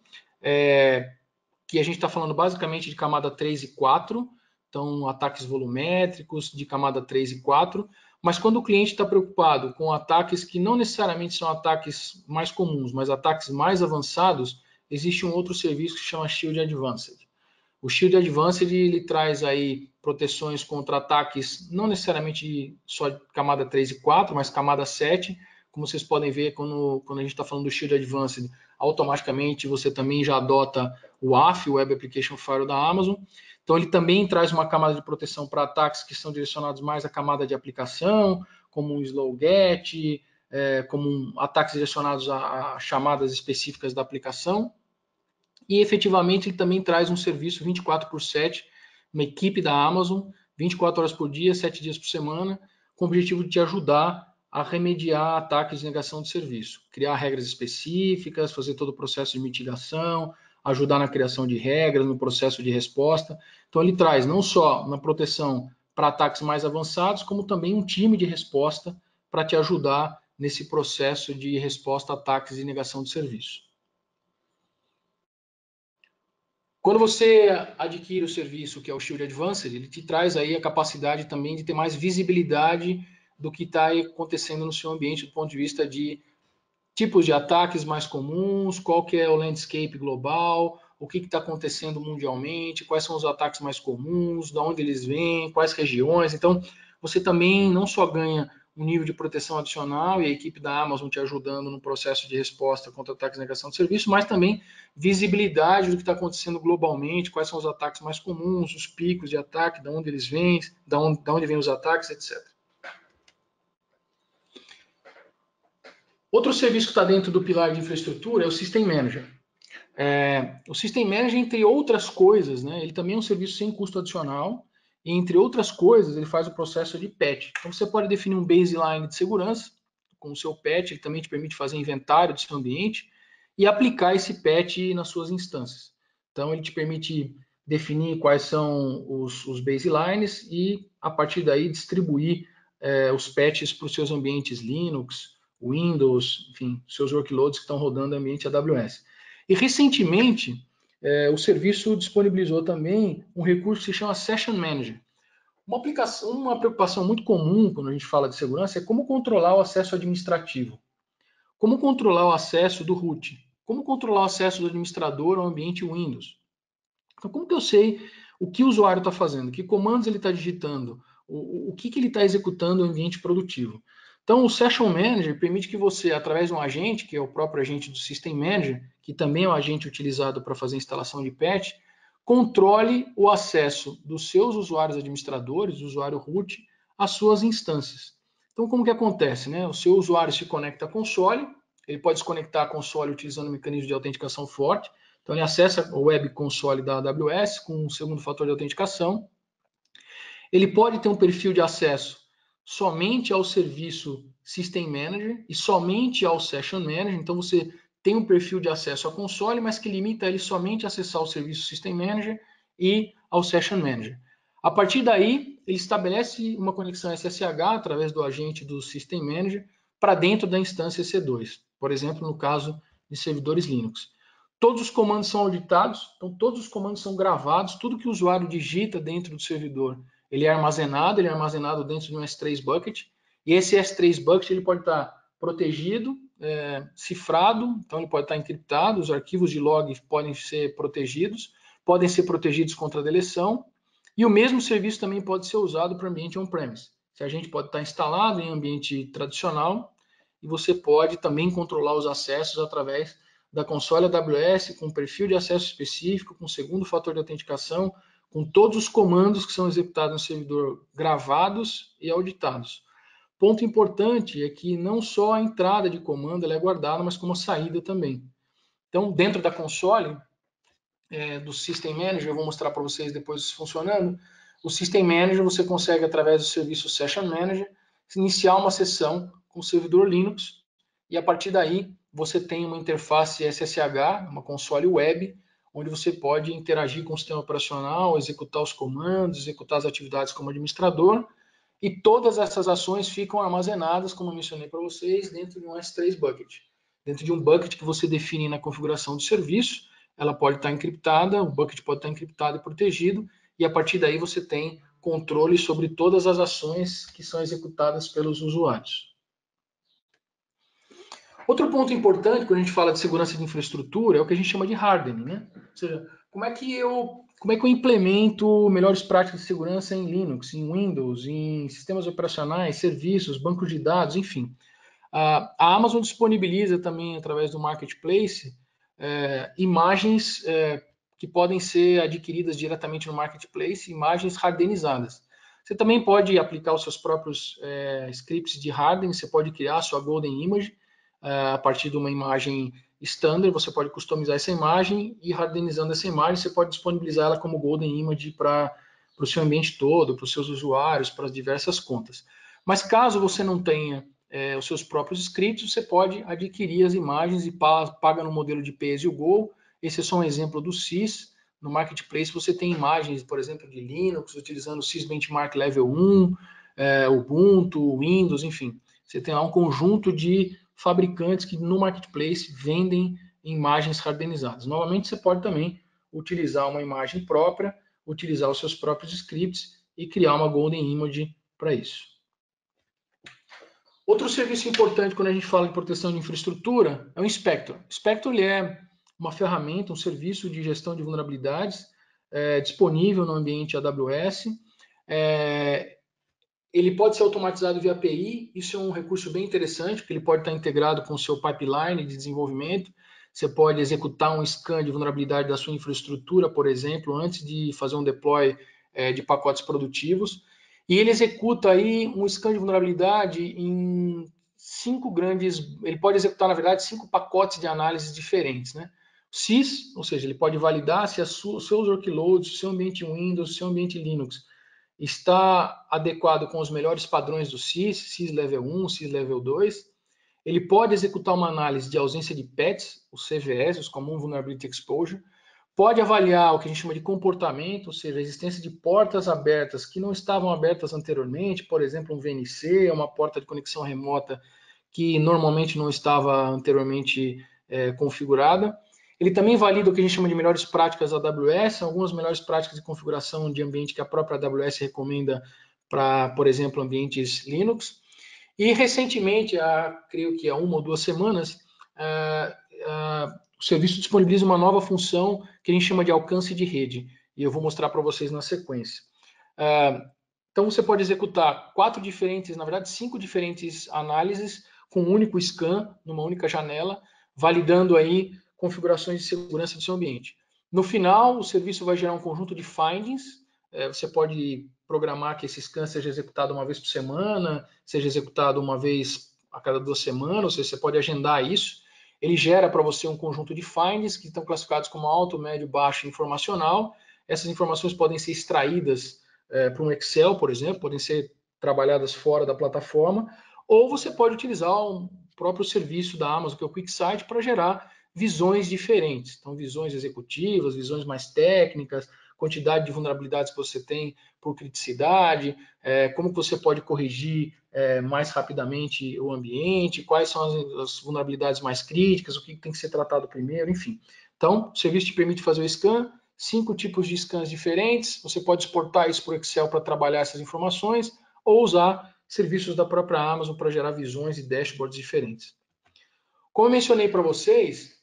que a gente está falando basicamente de camada 3 e 4, então ataques volumétricos de camada 3 e 4, mas quando o cliente está preocupado com ataques que não necessariamente são ataques mais comuns, mas ataques mais avançados, existe um outro serviço que se chama Shield Advanced. O Shield Advanced ele traz aí proteções contra ataques não necessariamente só de camada 3 e 4, mas camada 7. Como vocês podem ver, quando a gente está falando do Shield Advanced, automaticamente você também já adota o AF, o Web Application Firewall da Amazon. Então ele também traz uma camada de proteção para ataques que são direcionados mais à camada de aplicação, como um Slowget, como ataques direcionados a chamadas específicas da aplicação. E efetivamente ele também traz um serviço 24/7, uma equipe da Amazon, 24 horas por dia, 7 dias por semana, com o objetivo de te ajudar a remediar ataques de negação de serviço, criar regras específicas, fazer todo o processo de mitigação, ajudar na criação de regras, no processo de resposta. Então ele traz não só uma proteção para ataques mais avançados, como também um time de resposta para te ajudar nesse processo de resposta a ataques de negação de serviço. Quando você adquire o serviço que é o Shield Advanced, ele te traz aí a capacidade também de ter mais visibilidade do que está acontecendo no seu ambiente do ponto de vista de tipos de ataques mais comuns, qual que é o landscape global, o que está acontecendo mundialmente, quais são os ataques mais comuns, de onde eles vêm, quais regiões. Então, você também não só ganha um nível de proteção adicional e a equipe da Amazon te ajudando no processo de resposta contra ataques e negação de serviço, mas também visibilidade do que está acontecendo globalmente, quais são os ataques mais comuns, os picos de ataque, de onde eles vêm, de onde vêm os ataques, etc. Outro serviço que está dentro do pilar de infraestrutura é o System Manager. O System Manager, entre outras coisas, né, ele também é um serviço sem custo adicional, e entre outras coisas, ele faz o processo de patch. Então, você pode definir um baseline de segurança com o seu patch, ele também te permite fazer inventário do seu ambiente e aplicar esse patch nas suas instâncias. Então, ele te permite definir quais são os baselines e, a partir daí, distribuir os patches para os seus ambientes Linux, Windows, enfim, seus workloads que estão rodando no ambiente AWS. E recentemente, o serviço disponibilizou também um recurso que se chama Session Manager. Uma preocupação muito comum quando a gente fala de segurança é como controlar o acesso administrativo, como controlar o acesso do root, como controlar o acesso do administrador ao ambiente Windows. Então, como que eu sei o que o usuário está fazendo, que comandos ele está digitando, o que ele está executando no ambiente produtivo. Então, o Session Manager permite que você, através de um agente, que é o próprio agente do System Manager, que também é um agente utilizado para fazer instalação de patch, controle o acesso dos seus usuários administradores, do usuário root, às suas instâncias. Então, como que acontece? Né? O seu usuário se conecta à console, ele pode se conectar à console utilizando um mecanismo de autenticação forte, então, ele acessa o web console da AWS com um segundo fator de autenticação. Ele pode ter um perfil de acesso somente ao serviço System Manager e somente ao Session Manager. Então, você tem um perfil de acesso à console, mas que limita ele somente a acessar o serviço System Manager e ao Session Manager. A partir daí, ele estabelece uma conexão SSH através do agente do System Manager para dentro da instância EC2, por exemplo, no caso de servidores Linux. Todos os comandos são auditados, então todos os comandos são gravados, tudo que o usuário digita dentro do servidor, ele é armazenado dentro de um S3 bucket, e esse S3 bucket ele pode estar protegido, cifrado, então ele pode estar encriptado, os arquivos de log podem ser protegidos contra deleção, e o mesmo serviço também pode ser usado para o ambiente on-premise. A gente pode estar instalado em ambiente tradicional, e você pode também controlar os acessos através da console AWS, com perfil de acesso específico, com segundo fator de autenticação, com todos os comandos que são executados no servidor gravados e auditados. Ponto importante é que não só a entrada de comando ela é guardada, mas como a saída também. Então, dentro da console do System Manager, eu vou mostrar para vocês depois isso funcionando, o System Manager você consegue, através do serviço Session Manager, iniciar uma sessão com o servidor Linux e, a partir daí, você tem uma interface SSH, uma console web, onde você pode interagir com o sistema operacional, executar os comandos, executar as atividades como administrador, e todas essas ações ficam armazenadas, como eu mencionei para vocês, dentro de um S3 bucket. Dentro de um bucket que você define na configuração do serviço, ela pode estar encriptada, o bucket pode estar encriptado e protegido, e a partir daí você tem controle sobre todas as ações que são executadas pelos usuários. Outro ponto importante quando a gente fala de segurança de infraestrutura é o que a gente chama de hardening, né? Ou seja, como é que eu implemento melhores práticas de segurança em Linux, em Windows, em sistemas operacionais, serviços, bancos de dados, enfim. A Amazon disponibiliza também, através do Marketplace, imagens que podem ser adquiridas diretamente no Marketplace, imagens hardenizadas. Você também pode aplicar os seus próprios scripts de hardening, você pode criar a sua Golden Image, a partir de uma imagem standard, você pode customizar essa imagem e, hardenizando essa imagem, você pode disponibilizar ela como Golden Image para o seu ambiente todo, para os seus usuários, para as diversas contas. Mas caso você não tenha os seus próprios scripts, você pode adquirir as imagens e paga no modelo de pay-as-you-go. Esse é só um exemplo do SIS. No Marketplace você tem imagens, por exemplo, de Linux, utilizando o SIS Benchmark Level 1, Ubuntu, Windows, enfim. Você tem lá um conjunto de fabricantes que no Marketplace vendem imagens hardenizadas. Novamente, você pode também utilizar uma imagem própria, utilizar os seus próprios scripts e criar uma Golden Image para isso. Outro serviço importante quando a gente fala em proteção de infraestrutura é o Inspector. O Inspector ele é uma ferramenta, um serviço de gestão de vulnerabilidades disponível no ambiente AWS. Ele pode ser automatizado via API, isso é um recurso bem interessante, porque ele pode estar integrado com o seu pipeline de desenvolvimento. Você pode executar um scan de vulnerabilidade da sua infraestrutura, por exemplo, antes de fazer um deploy de pacotes produtivos. E ele executa aí um scan de vulnerabilidade em 5 grandes... Ele pode executar, na verdade, 5 pacotes de análise diferentes, né? SIS, ou seja, ele pode validar se os seus workloads, o seu ambiente Windows, o seu ambiente Linux está adequado com os melhores padrões do SIS, SIS Level 1, SIS Level 2. Ele pode executar uma análise de ausência de PETs, os CVEs, os Common Vulnerability Exposure. Pode avaliar o que a gente chama de comportamento, ou seja, a existência de portas abertas que não estavam abertas anteriormente, por exemplo, um VNC, uma porta de conexão remota que normalmente não estava anteriormente configurada. Ele também valida o que a gente chama de melhores práticas AWS, algumas melhores práticas de configuração de ambiente que a própria AWS recomenda para, por exemplo, ambientes Linux. E recentemente, creio que há 1 ou 2 semanas, o serviço disponibiliza uma nova função que a gente chama de alcance de rede. E eu vou mostrar para vocês na sequência. Então você pode executar 5 diferentes análises com um único scan, numa única janela, validando aí configurações de segurança do seu ambiente. No final, o serviço vai gerar um conjunto de findings. Você pode programar que esse scan seja executado uma vez por semana, seja executado uma vez a cada 2 semanas, ou seja, você pode agendar isso. Ele gera para você um conjunto de findings que estão classificados como alto, médio, baixo e informacional. Essas informações podem ser extraídas para um Excel, por exemplo, podem ser trabalhadas fora da plataforma, ou você pode utilizar o próprio serviço da Amazon, que é o QuickSight, para gerar visões diferentes. Então, visões executivas, visões mais técnicas, quantidade de vulnerabilidades que você tem por criticidade, como você pode corrigir mais rapidamente o ambiente, quais são as vulnerabilidades mais críticas, o que tem que ser tratado primeiro, enfim. Então, o serviço te permite fazer o scan, 5 tipos de scans diferentes, você pode exportar isso para o Excel para trabalhar essas informações, ou usar serviços da própria Amazon para gerar visões e dashboards diferentes. Como eu mencionei para vocês,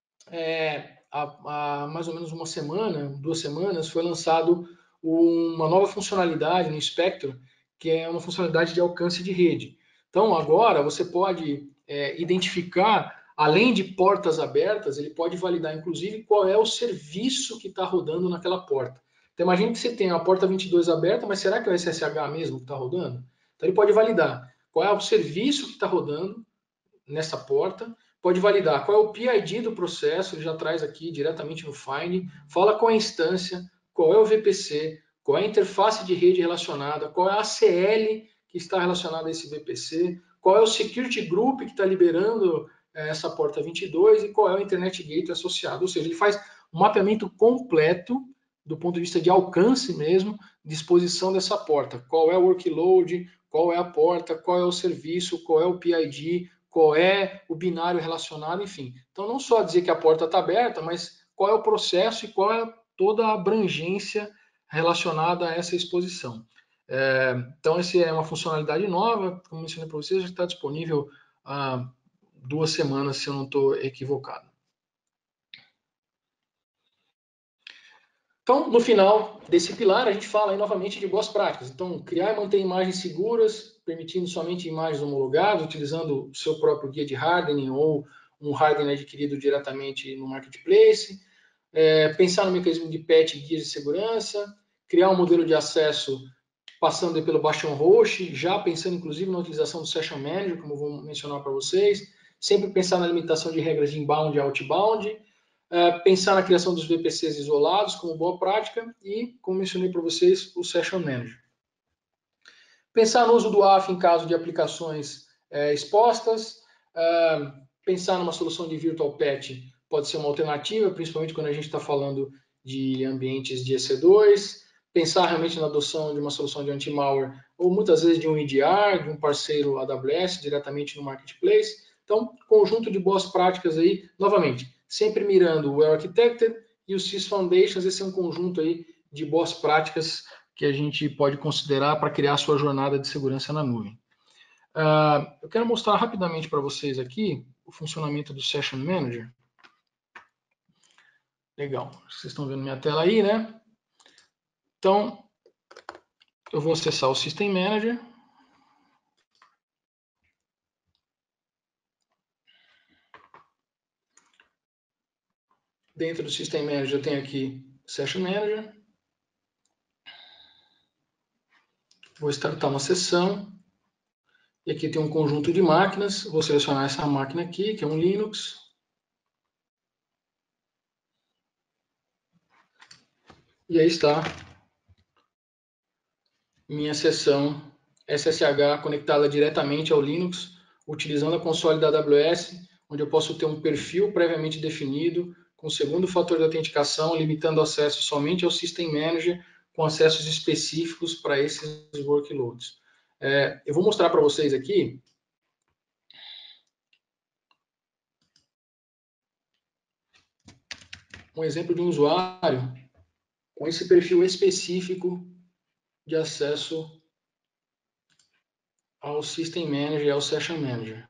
há mais ou menos 2 semanas, foi lançado uma nova funcionalidade no Spectrum, que é uma funcionalidade de alcance de rede. Então, agora, você pode identificar, além de portas abertas, ele pode validar, inclusive, qual é o serviço que está rodando naquela porta. Então, imagine que você tem a porta 22 aberta, mas será que é o SSH mesmo que está rodando? Então, ele pode validar qual é o serviço que está rodando nessa porta, pode validar qual é o PID do processo, ele já traz aqui diretamente no Find, fala qual é a instância, qual é o VPC, qual é a interface de rede relacionada, qual é a ACL que está relacionada a esse VPC, qual é o Security Group que está liberando essa porta 22 e qual é o Internet Gateway associado. Ou seja, ele faz um mapeamento completo do ponto de vista de alcance mesmo, disposição dessa porta. Qual é o workload, qual é a porta, qual é o serviço, qual é o PID, qual é o binário relacionado, enfim. Então, não só dizer que a porta está aberta, mas qual é o processo e qual é toda a abrangência relacionada a essa exposição. Então, essa é uma funcionalidade nova, como mencionei para vocês, já está disponível há 2 semanas, se eu não estou equivocado. Então, no final desse pilar, a gente fala aí novamente de boas práticas. Então, criar e manter imagens seguras, permitindo somente imagens homologadas, utilizando o seu próprio guia de hardening ou um hardening adquirido diretamente no marketplace. Pensar no mecanismo de patch e guias de segurança. Criar um modelo de acesso passando pelo Bastion Host, já pensando inclusive na utilização do Session Manager, como eu vou mencionar para vocês. Sempre pensar na limitação de regras de inbound e outbound. Pensar na criação dos VPCs isolados como boa prática e, como mencionei para vocês, o Session Manager. Pensar no uso do AF em caso de aplicações expostas. Pensar numa solução de Virtual Patch pode ser uma alternativa, principalmente quando a gente está falando de ambientes de EC2. Pensar realmente na adoção de uma solução de anti-malware ou muitas vezes de um EDR, de um parceiro AWS, diretamente no Marketplace. Então, conjunto de boas práticas aí, novamente, sempre mirando o Well Architected e o Sys Foundations. Esse é um conjunto aí de boas práticas que a gente pode considerar para criar a sua jornada de segurança na nuvem. Eu quero mostrar rapidamente para vocês aqui o funcionamento do Session Manager. Legal, vocês estão vendo minha tela aí, né? Então, eu vou acessar o System Manager. Dentro do System Manager eu tenho aqui Session Manager. Vou startar uma sessão. E aqui tem um conjunto de máquinas. Vou selecionar essa máquina aqui, que é um Linux. E aí está minha sessão SSH conectada diretamente ao Linux, utilizando a console da AWS, onde eu posso ter um perfil previamente definido, com o segundo fator de autenticação, limitando o acesso somente ao System Manager, com acessos específicos para esses workloads. Eu vou mostrar para vocês aqui um exemplo de um usuário com esse perfil específico de acesso ao System Manager e ao Session Manager.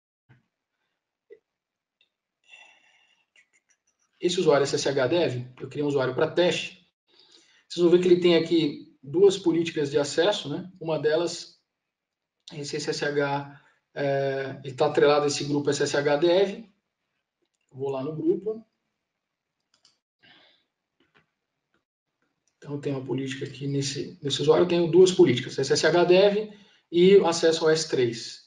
Esse usuário SSHDev, eu criei um usuário para teste. Vocês vão ver que ele tem aqui duas políticas de acesso, né? Uma delas, esse SSH, ele está atrelado a esse grupo SSHDev. Vou lá no grupo. Então, tem uma política aqui nesse usuário, eu tenho duas políticas, SSHDev e acesso ao S3.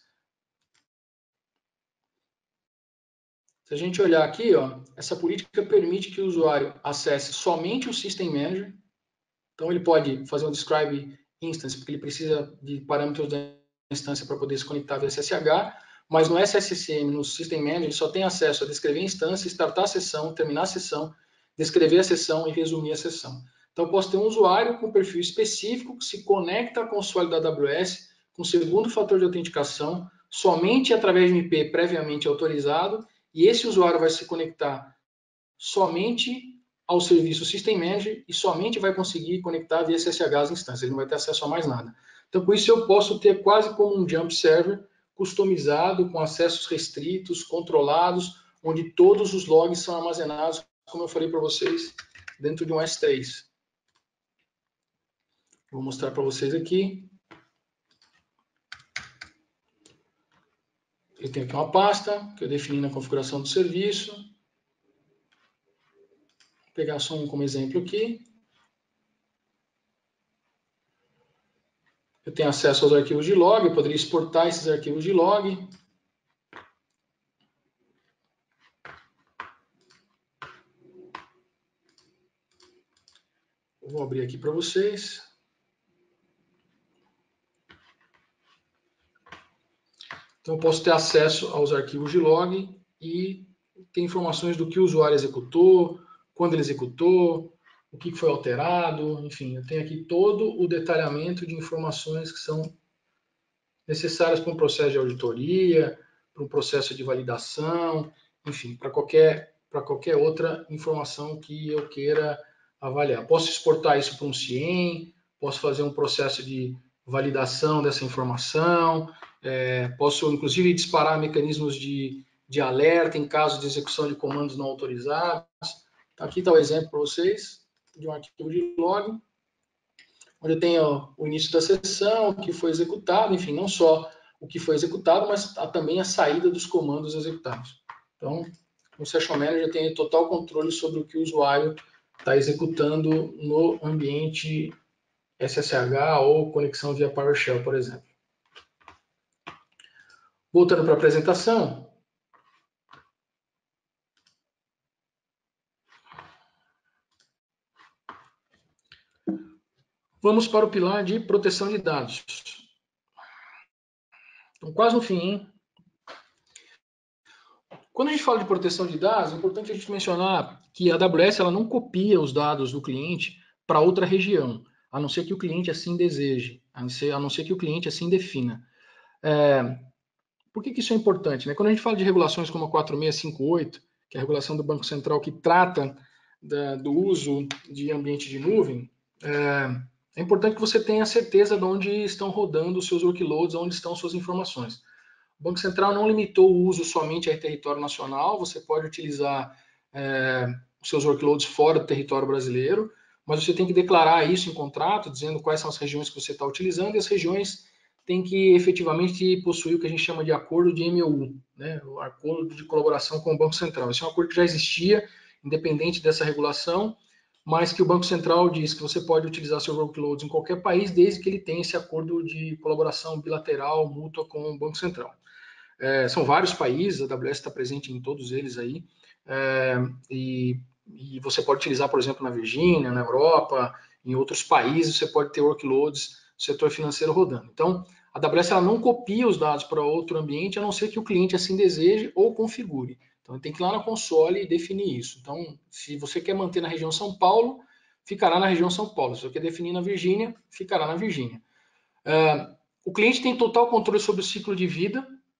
Se a gente olhar aqui, ó, essa política permite que o usuário acesse somente o System Manager. Então, ele pode fazer um describe instance, porque ele precisa de parâmetros da instância para poder se conectar via SSH, mas no SSCM, no System Manager, ele só tem acesso a descrever a instância, startar a sessão, terminar a sessão, descrever a sessão e resumir a sessão. Então, eu posso ter um usuário com perfil específico que se conecta à console da AWS com o segundo fator de autenticação, somente através de um IP previamente autorizado, e esse usuário vai se conectar somente ao serviço System Manager e somente vai conseguir conectar via SSH as instâncias, ele não vai ter acesso a mais nada. Então, com isso, eu posso ter quase como um jump server customizado, com acessos restritos, controlados, onde todos os logs são armazenados, como eu falei para vocês, dentro de um S3. Vou mostrar para vocês aqui. Eu tenho aqui uma pasta que eu defini na configuração do serviço. Vou pegar só um como exemplo aqui. Eu tenho acesso aos arquivos de log, eu poderia exportar esses arquivos de log. Eu vou abrir aqui para vocês. Então, eu posso ter acesso aos arquivos de log e ter informações do que o usuário executou, quando ele executou, o que foi alterado, enfim, eu tenho aqui todo o detalhamento de informações que são necessárias para um processo de auditoria, para um processo de validação, enfim, para qualquer outra informação que eu queira avaliar. Posso exportar isso para um CIEM, posso fazer um processo de validação dessa informação, posso inclusive disparar mecanismos de alerta em caso de execução de comandos não autorizados. Aqui está o exemplo para vocês de um arquivo de log, onde eu tenho o início da sessão, o que foi executado, enfim, não só o que foi executado, mas também a saída dos comandos executados. Então, o Session Manager tem total controle sobre o que o usuário está executando no ambiente SSH ou conexão via PowerShell, por exemplo. Voltando para a apresentação. Vamos para o pilar de proteção de dados. Então, quase no fim, hein? Quando a gente fala de proteção de dados, é importante a gente mencionar que a AWS ela não copia os dados do cliente para outra região, a não ser que o cliente assim deseje, a não ser que o cliente assim defina. Por que isso é importante? Né? Quando a gente fala de regulações como a 4658, que é a regulação do Banco Central que trata do uso de ambiente de nuvem, é importante que você tenha certeza de onde estão rodando os seus workloads, onde estão suas informações. O Banco Central não limitou o uso somente a território nacional, você pode utilizar os seus workloads fora do território brasileiro, mas você tem que declarar isso em contrato, dizendo quais são as regiões que você está utilizando, e as regiões têm que efetivamente possuir o que a gente chama de acordo de MOU, né? O acordo de colaboração com o Banco Central. Esse é um acordo que já existia, independente dessa regulação, mas que o Banco Central diz que você pode utilizar seus workloads em qualquer país, desde que ele tenha esse acordo de colaboração bilateral, mútua com o Banco Central. São vários países, a AWS está presente em todos eles aí, e você pode utilizar, por exemplo, na Virgínia, na Europa, em outros países, você pode ter workloads do setor financeiro rodando. Então, a AWS ela não copia os dados para outro ambiente, a não ser que o cliente assim deseje ou configure. Então, tem que ir lá na console e definir isso. Então, se você quer manter na região São Paulo, ficará na região São Paulo. Se você quer definir na Virgínia, ficará na Virgínia. O cliente tem total controle sobre o ciclo de vida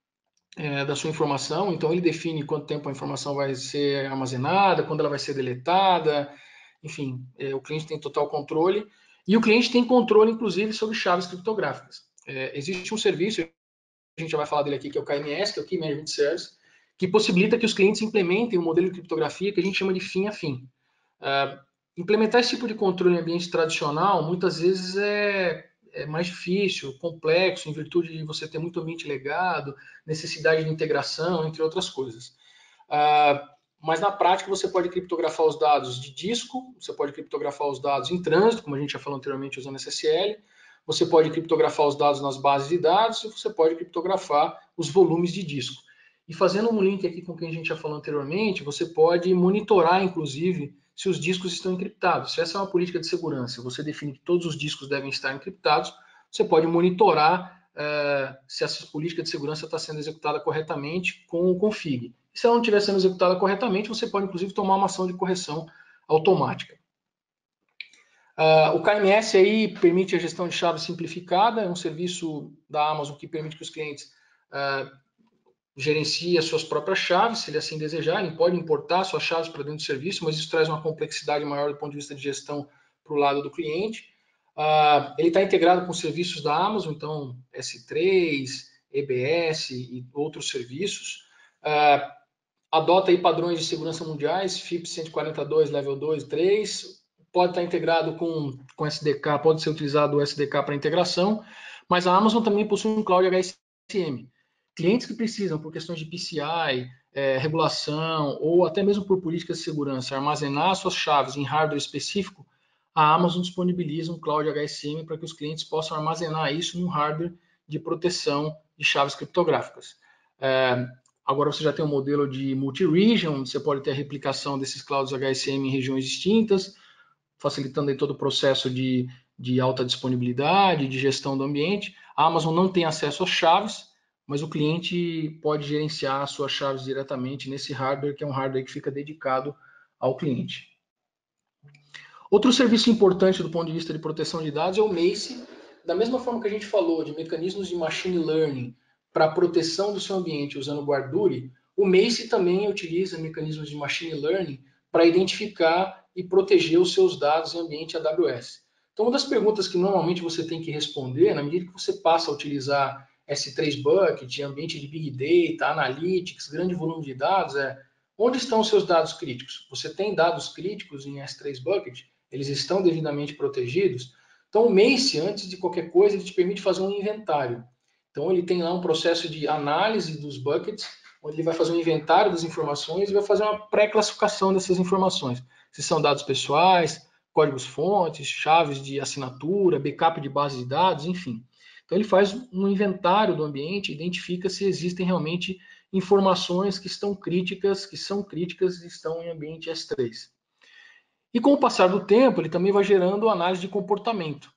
da sua informação, então ele define quanto tempo a informação vai ser armazenada, quando ela vai ser deletada, enfim, o cliente tem total controle, e o cliente tem controle, inclusive, sobre chaves criptográficas. Existe um serviço, a gente já vai falar dele aqui, que é o KMS, que é o Key Management Service, que possibilita que os clientes implementem um modelo de criptografia que a gente chama de fim a fim. Implementar esse tipo de controle em ambiente tradicional, muitas vezes é mais difícil, complexo, em virtude de você ter muito ambiente legado, necessidade de integração, entre outras coisas. Mas na prática você pode criptografar os dados de disco, você pode criptografar os dados em trânsito, como a gente já falou anteriormente usando SSL, você pode criptografar os dados nas bases de dados e você pode criptografar os volumes de disco. E fazendo um link aqui com o que a gente já falou anteriormente, você pode monitorar, inclusive, se os discos estão encriptados. Se essa é uma política de segurança, você define que todos os discos devem estar encriptados, você pode monitorar se essa política de segurança está sendo executada corretamente com o config. E se ela não estiver sendo executada corretamente, você pode, inclusive, tomar uma ação de correção automática. O KMS aí permite a gestão de chaves simplificada, é um serviço da Amazon que permite que os clientes gerenciem as suas próprias chaves, se ele assim desejar. Ele pode importar suas chaves para dentro do serviço, mas isso traz uma complexidade maior do ponto de vista de gestão para o lado do cliente. Ele está integrado com serviços da Amazon, então S3, EBS e outros serviços. Adota aí padrões de segurança mundiais, FIPS 142, Level 2, 3. Pode estar integrado com SDK, pode ser utilizado o SDK para integração, mas a Amazon também possui um Cloud HSM. Clientes que precisam, por questões de PCI, regulação ou até mesmo por políticas de segurança, armazenar suas chaves em hardware específico, a Amazon disponibiliza um Cloud HSM para que os clientes possam armazenar isso num hardware de proteção de chaves criptográficas. Agora você já tem um modelo de multi-region, você pode ter a replicação desses clouds HSM em regiões distintas, facilitando aí todo o processo de alta disponibilidade, de gestão do ambiente. A Amazon não tem acesso às chaves, mas o cliente pode gerenciar as suas chaves diretamente nesse hardware, que é um hardware que fica dedicado ao cliente. Outro serviço importante do ponto de vista de proteção de dados é o MACE. Da mesma forma que a gente falou de mecanismos de machine learning para a proteção do seu ambiente usando o Guarduri, o MACE também utiliza mecanismos de machine learning para identificar e proteger os seus dados em ambiente AWS. Então, uma das perguntas que normalmente você tem que responder, na medida que você passa a utilizar S3 Bucket, ambiente de Big Data, Analytics, grande volume de dados, onde estão os seus dados críticos? Você tem dados críticos em S3 Bucket? Eles estão devidamente protegidos? Então, o MACE, antes de qualquer coisa, ele te permite fazer um inventário. Então, ele tem lá um processo de análise dos buckets, onde ele vai fazer um inventário das informações e vai fazer uma pré-classificação dessas informações. Se são dados pessoais, códigos-fontes, chaves de assinatura, backup de base de dados, enfim. Então, ele faz um inventário do ambiente, identifica se existem realmente informações que estão críticas, que são críticas e estão em ambiente S3. E com o passar do tempo, ele também vai gerando análise de comportamento.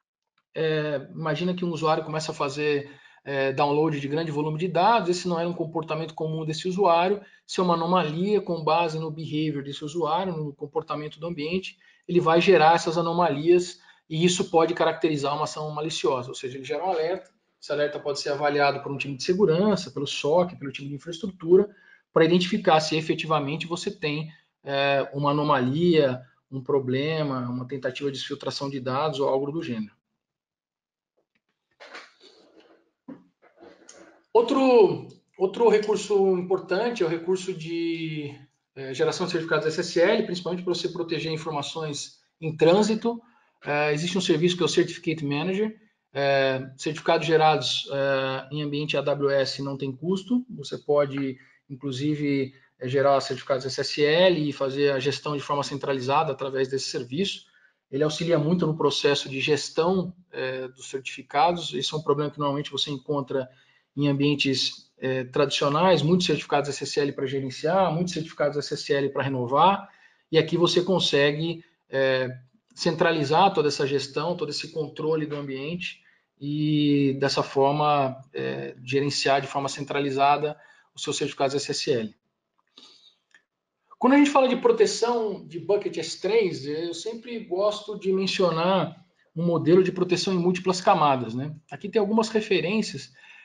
Imagina que um usuário começa a fazer download de grande volume de dados, esse não era um comportamento comum desse usuário, se é uma anomalia com base no behavior desse usuário, no comportamento do ambiente, ele vai gerar essas anomalias e isso pode caracterizar uma ação maliciosa, ou seja, ele gera um alerta, esse alerta pode ser avaliado por um time de segurança, pelo SOC, pelo time de infraestrutura, para identificar se efetivamente você tem uma anomalia, um problema, uma tentativa de exfiltração de dados ou algo do gênero. Outro recurso importante é o recurso de geração de certificados SSL, principalmente para você proteger informações em trânsito. Existe um serviço que é o Certificate Manager. Certificados gerados em ambiente AWS não tem custo. Você pode, inclusive, gerar certificados SSL e fazer a gestão de forma centralizada através desse serviço. Ele auxilia muito no processo de gestão dos certificados. Esse é um problema que normalmente você encontra em ambientes tradicionais, muitos certificados SSL para gerenciar, muitos certificados SSL para renovar, e aqui você consegue centralizar toda essa gestão, todo esse controle do ambiente e dessa forma gerenciar de forma centralizada os seus certificados SSL. Quando a gente fala de proteção de Bucket S3, eu sempre gosto de mencionar um modelo de proteção em múltiplas camadas, né? Aqui tem algumas referências.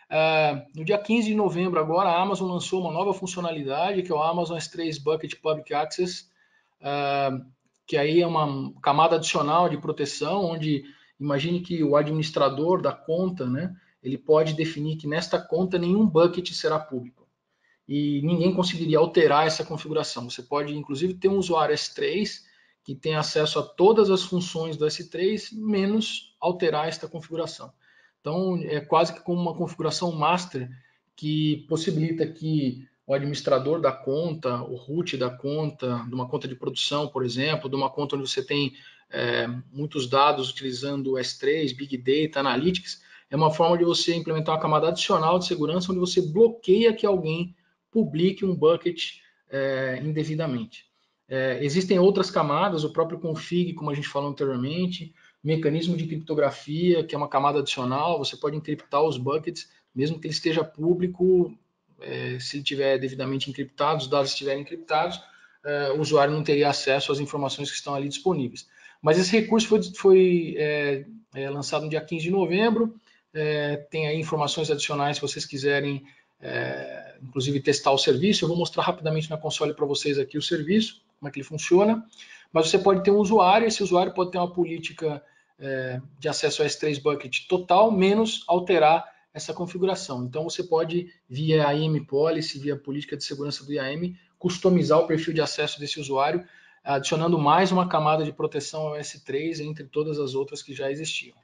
No dia 15 de novembro agora, a Amazon lançou uma nova funcionalidade, que é o Amazon S3 Bucket Public Access, que aí é uma camada adicional de proteção, onde imagine que o administrador da conta, né, ele pode definir que nesta conta nenhum bucket será público. E ninguém conseguiria alterar essa configuração. Você pode, inclusive, ter um usuário S3 que tem acesso a todas as funções do S3, menos alterar esta configuração. Então, é quase que como uma configuração master que possibilita que o administrador da conta, o root da conta, de uma conta de produção, por exemplo, de uma conta onde você tem muitos dados utilizando S3, Big Data, Analytics, é uma forma de você implementar uma camada adicional de segurança onde você bloqueia que alguém publique um bucket indevidamente. Existem outras camadas, o próprio config, como a gente falou anteriormente, mecanismo de criptografia, que é uma camada adicional, você pode encriptar os buckets, mesmo que ele esteja público, se ele estiver devidamente encriptado, os dados estiverem encriptados, o usuário não teria acesso às informações que estão ali disponíveis. Mas esse recurso foi lançado no dia 15 de novembro, tem aí informações adicionais se vocês quiserem, inclusive, testar o serviço. Eu vou mostrar rapidamente na console para vocês aqui o serviço, como é que ele funciona. Mas você pode ter um usuário, esse usuário pode ter uma política de acesso ao S3 Bucket total, menos alterar essa configuração. Então, você pode, via IAM Policy, via política de segurança do IAM, customizar o perfil de acesso desse usuário, adicionando mais uma camada de proteção ao S3 entre todas as outras que já existiam.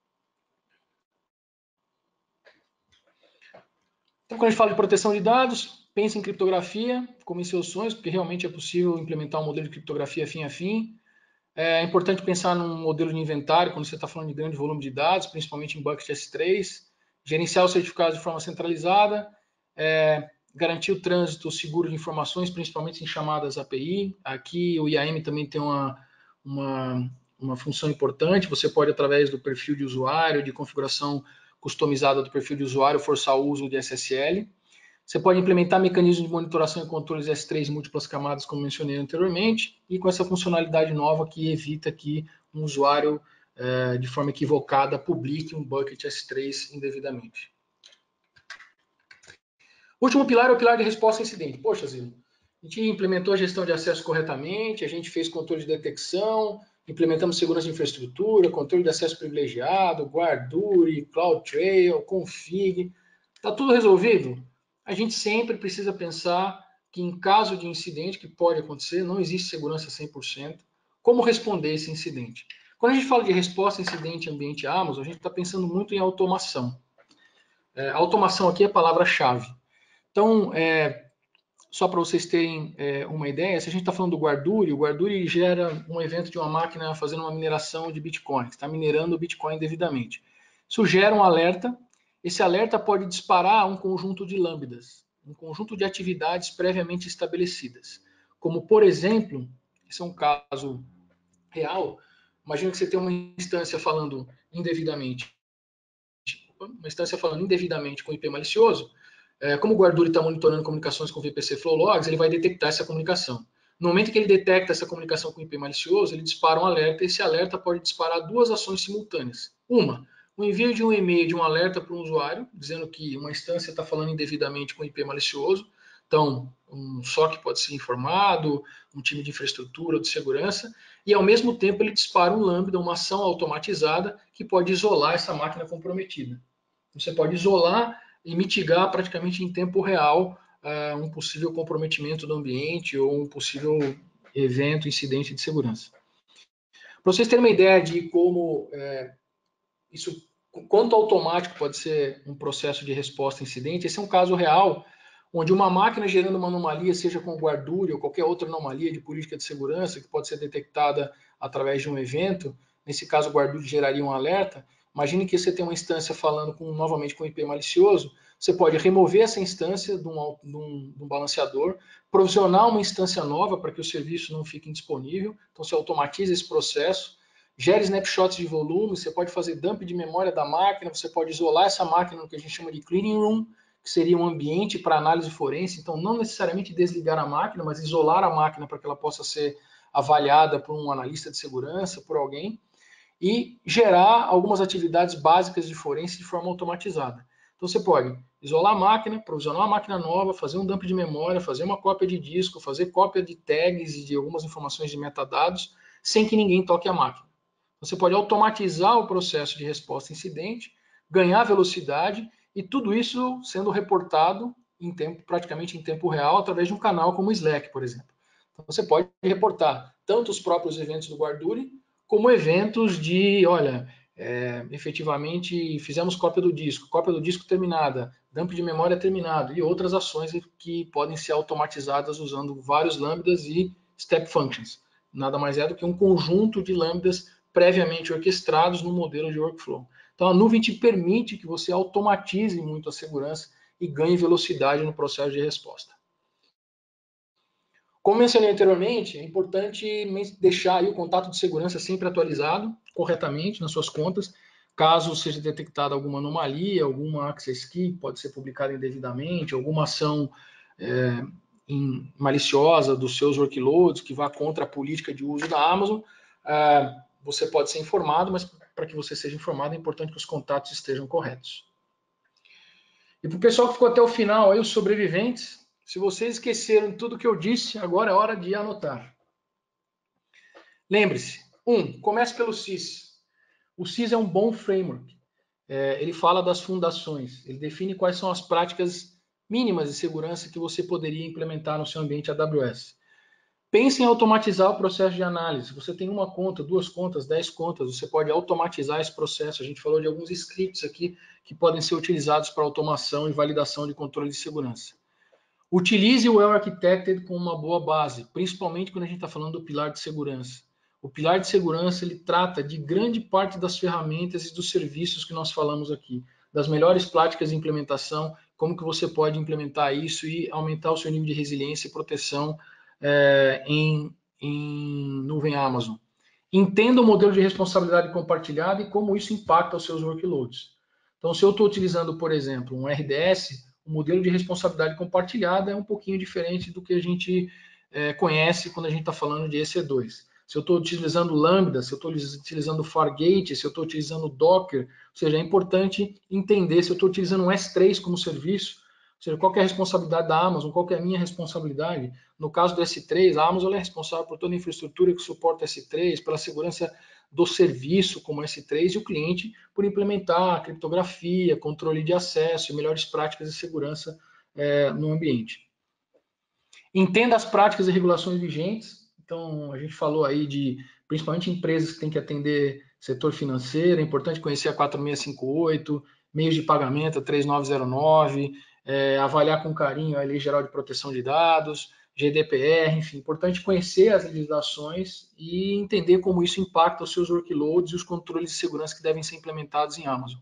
Então, quando a gente fala de proteção de dados, pense em criptografia como em seus sonhos, porque realmente é possível implementar um modelo de criptografia fim a fim. É importante pensar num modelo de inventário quando você está falando de grande volume de dados, principalmente em bucket S3. Gerenciar os certificados de forma centralizada. Garantir o trânsito seguro de informações, principalmente em chamadas API. Aqui o IAM também tem uma função importante. Você pode, através do perfil de usuário, de configuração customizada do perfil de usuário, forçar o uso de SSL. Você pode implementar mecanismos de monitoração e controles S3 em múltiplas camadas, como mencionei anteriormente, e com essa funcionalidade nova que evita que um usuário, de forma equivocada, publique um bucket S3 indevidamente. O último pilar é o pilar de resposta a incidente. Poxa, Zilo, a gente implementou a gestão de acesso corretamente, a gente fez controle de detecção, implementamos segurança de infraestrutura, controle de acesso privilegiado, Guarduri, CloudTrail, Config. Está tudo resolvido? A gente sempre precisa pensar que em caso de incidente, que pode acontecer, não existe segurança 100%, como responder esse incidente. Quando a gente fala de resposta a incidente em ambiente Amazon, a gente está pensando muito em automação. Automação aqui é a palavra-chave. Então, só para vocês terem uma ideia, se a gente está falando do Guarduri, o Guarduri gera um evento de uma máquina fazendo uma mineração de Bitcoin, que está minerando o Bitcoin devidamente. Isso gera um alerta. Esse alerta pode disparar um conjunto de lambdas, um conjunto de atividades previamente estabelecidas. Como, por exemplo, esse é um caso real, imagina que você tem uma instância falando indevidamente com IP malicioso. Como o Guarduri está monitorando comunicações com VPC Flow Logs, ele vai detectar essa comunicação. No momento que ele detecta essa comunicação com IP malicioso, ele dispara um alerta, e esse alerta pode disparar duas ações simultâneas. Uma, o envio de um e-mail de um alerta para um usuário, dizendo que uma instância está falando indevidamente com IP malicioso. Então, um SOC pode ser informado, um time de infraestrutura ou de segurança, e ao mesmo tempo ele dispara um lambda, uma ação automatizada que pode isolar essa máquina comprometida. Você pode isolar e mitigar praticamente em tempo real um possível comprometimento do ambiente ou um possível evento, incidente de segurança. Para vocês terem uma ideia de como isso, quanto automático pode ser um processo de resposta a incidente, esse é um caso real onde uma máquina gerando uma anomalia, seja com o Guarduri ou qualquer outra anomalia de política de segurança que pode ser detectada através de um evento, nesse caso o Guarduri geraria um alerta. Imagine que você tem uma instância falando novamente com IP malicioso, você pode remover essa instância de um balanceador, provisionar uma instância nova para que o serviço não fique indisponível, então você automatiza esse processo, gera snapshots de volume, você pode fazer dump de memória da máquina, você pode isolar essa máquina no que a gente chama de cleaning room, que seria um ambiente para análise forense, então não necessariamente desligar a máquina, mas isolar a máquina para que ela possa ser avaliada por um analista de segurança, por alguém, e gerar algumas atividades básicas de forense de forma automatizada. Então você pode isolar a máquina, provisionar uma máquina nova, fazer um dump de memória, fazer uma cópia de disco, fazer cópia de tags e de algumas informações de metadados, sem que ninguém toque a máquina. Você pode automatizar o processo de resposta a incidente, ganhar velocidade e tudo isso sendo reportado praticamente em tempo real através de um canal como o Slack, por exemplo. Então você pode reportar tanto os próprios eventos do Guarduri, como eventos de, olha, efetivamente fizemos cópia do disco terminada, dump de memória terminado e outras ações que podem ser automatizadas usando vários lambdas e step functions. Nada mais é do que um conjunto de lambdas previamente orquestrados no modelo de workflow. Então a nuvem te permite que você automatize muito a segurança e ganhe velocidade no processo de resposta. Como mencionei anteriormente, é importante deixar aí o contato de segurança sempre atualizado corretamente nas suas contas, caso seja detectada alguma anomalia, alguma access key pode ser publicada indevidamente, alguma ação maliciosa dos seus workloads que vá contra a política de uso da Amazon, você pode ser informado, mas para que você seja informado é importante que os contatos estejam corretos. E para o pessoal que ficou até o final, aí, os sobreviventes, se vocês esqueceram tudo que eu disse, agora é hora de anotar. Lembre-se, comece pelo CIS. O CIS é um bom framework. Ele fala das fundações, ele define quais são as práticas mínimas de segurança que você poderia implementar no seu ambiente AWS. Pense em automatizar o processo de análise. Você tem uma conta, 2 contas, 10 contas, você pode automatizar esse processo. A gente falou de alguns scripts aqui que podem ser utilizados para automação e validação de controle de segurança. Utilize o Well Architected como uma boa base, principalmente quando a gente está falando do pilar de segurança. O pilar de segurança ele trata de grande parte das ferramentas e dos serviços que nós falamos aqui, das melhores práticas de implementação, como que você pode implementar isso e aumentar o seu nível de resiliência e proteção em nuvem Amazon. Entenda o modelo de responsabilidade compartilhada e como isso impacta os seus workloads. Então, se eu estou utilizando, por exemplo, um RDS, o modelo de responsabilidade compartilhada é um pouquinho diferente do que a gente conhece quando a gente está falando de EC2. Se eu estou utilizando Lambda, se eu estou utilizando Fargate, se eu estou utilizando Docker, ou seja, é importante entender se eu estou utilizando um S3 como serviço, ou seja, qual é a responsabilidade da Amazon, qual é a minha responsabilidade. No caso do S3, a Amazon é responsável por toda a infraestrutura que suporta S3, pela segurança do serviço como S3 e o cliente por implementar criptografia, controle de acesso e melhores práticas de segurança no ambiente. Entenda as práticas e regulações vigentes. Então, a gente falou aí de, principalmente empresas que têm que atender setor financeiro, é importante conhecer a 4658, meios de pagamento, a 3909, avaliar com carinho a Lei Geral de Proteção de Dados, GDPR, enfim, importante conhecer as legislações e entender como isso impacta os seus workloads e os controles de segurança que devem ser implementados em Amazon.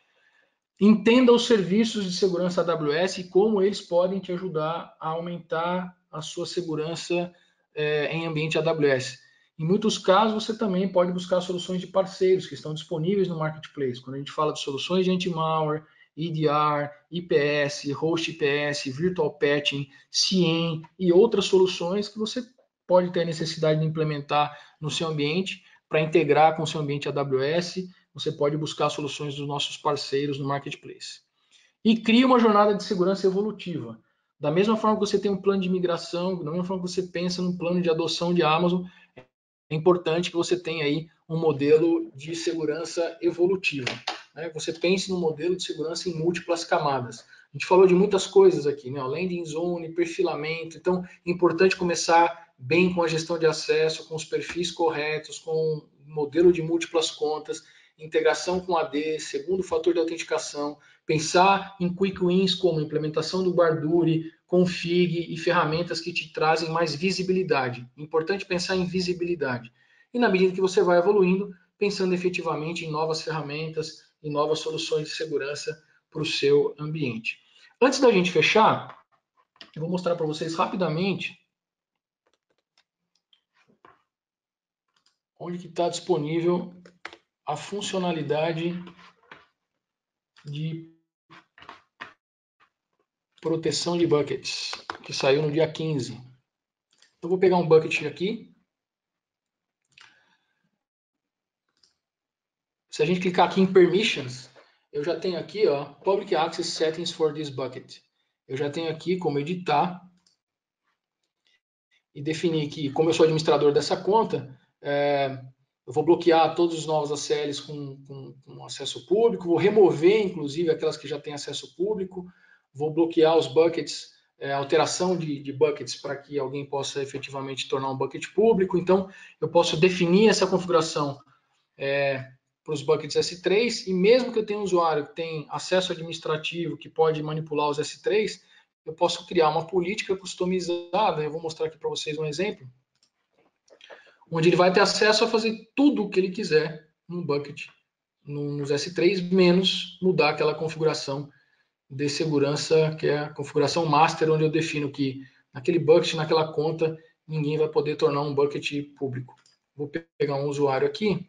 Entenda os serviços de segurança AWS e como eles podem te ajudar a aumentar a sua segurança em ambiente AWS. Em muitos casos, você também pode buscar soluções de parceiros que estão disponíveis no Marketplace. Quando a gente fala de soluções de anti-malware, EDR, IPS, Host IPS, Virtual Patching, CIEM e outras soluções que você pode ter necessidade de implementar no seu ambiente para integrar com o seu ambiente AWS. Você pode buscar soluções dos nossos parceiros no Marketplace. E cria uma jornada de segurança evolutiva. Da mesma forma que você tem um plano de migração, da mesma forma que você pensa num plano de adoção de Amazon, é importante que você tenha aí um modelo de segurança evolutiva. Você pense no modelo de segurança em múltiplas camadas. A gente falou de muitas coisas aqui, né? Landing zone, perfilamento. Então, é importante começar bem com a gestão de acesso, com os perfis corretos, com modelo de múltiplas contas, integração com AD, segundo fator de autenticação, pensar em quick wins como implementação do Guarduri, config e ferramentas que te trazem mais visibilidade. Importante pensar em visibilidade. E na medida que você vai evoluindo, pensando efetivamente em novas ferramentas e novas soluções de segurança para o seu ambiente. Antes da gente fechar, eu vou mostrar para vocês rapidamente onde que está disponível a funcionalidade de proteção de buckets, que saiu no dia 15. Eu vou pegar um bucket aqui. Se a gente clicar aqui em Permissions, eu já tenho aqui, ó, Public Access Settings for this bucket. Eu já tenho aqui como editar e definir que, como eu sou administrador dessa conta, eu vou bloquear todos os novos ACLs com acesso público, vou remover, inclusive, aquelas que já têm acesso público, vou bloquear os buckets, alteração de buckets para que alguém possa efetivamente tornar um bucket público. Então, eu posso definir essa configuração para os buckets S3, e mesmo que eu tenha um usuário que tem acesso administrativo, que pode manipular os S3, eu posso criar uma política customizada. Eu vou mostrar aqui para vocês um exemplo, onde ele vai ter acesso a fazer tudo o que ele quiser num bucket, nos S3, menos mudar aquela configuração de segurança, que é a configuração master, onde eu defino que naquele bucket, naquela conta, ninguém vai poder tornar um bucket público. Vou pegar um usuário aqui.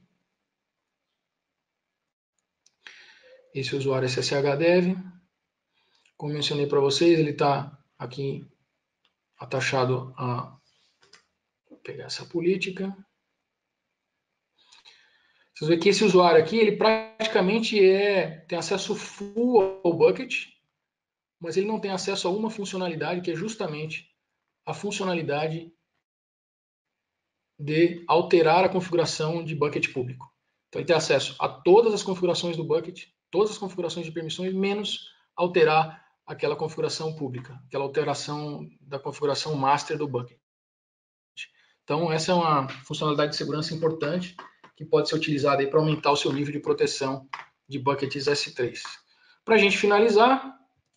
Esse usuário é SSHDev. Como mencionei para vocês, ele está aqui atachado a... Vou pegar essa política. Vocês veem que esse usuário aqui, ele praticamente tem acesso full ao bucket, mas ele não tem acesso a uma funcionalidade, que é justamente a funcionalidade de alterar a configuração de bucket público. Então ele tem acesso a todas as configurações do bucket, todas as configurações de permissões, menos alterar aquela configuração pública, aquela alteração da configuração master do bucket. Então essa é uma funcionalidade de segurança importante que pode ser utilizada para aumentar o seu nível de proteção de buckets S3. Para a gente finalizar,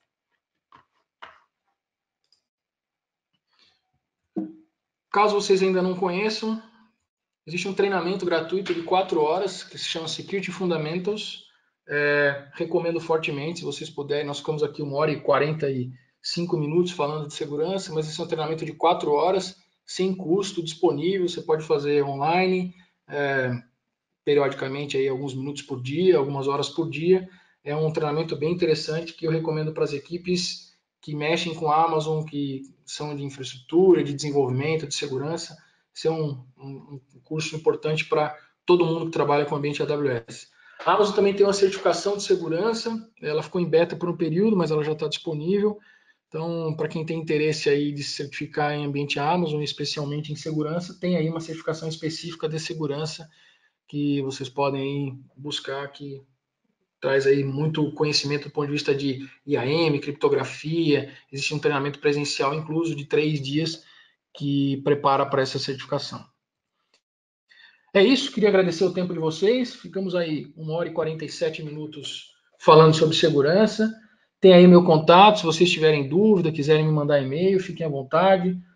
caso vocês ainda não conheçam, existe um treinamento gratuito de 4 horas que se chama Security Fundamentals. Recomendo fortemente, se vocês puderem. Nós ficamos aqui 1h45 minutos falando de segurança, mas esse é um treinamento de 4 horas, sem custo, disponível. Você pode fazer online, periodicamente, aí, alguns minutos por dia, algumas horas por dia. É um treinamento bem interessante que eu recomendo para as equipes que mexem com a Amazon, que são de infraestrutura, de desenvolvimento, de segurança. Esse é um curso importante para todo mundo que trabalha com o ambiente AWS. A Amazon também tem uma certificação de segurança, ela ficou em beta por um período, mas ela já está disponível. Então, para quem tem interesse aí de se certificar em ambiente Amazon, especialmente em segurança, tem aí uma certificação específica de segurança que vocês podem buscar, que traz aí muito conhecimento do ponto de vista de IAM, criptografia. Existe um treinamento presencial incluso de 3 dias que prepara para essa certificação. É isso, queria agradecer o tempo de vocês. Ficamos aí 1h47 minutos falando sobre segurança. Tem aí meu contato, se vocês tiverem dúvida, quiserem me mandar e-mail, fiquem à vontade.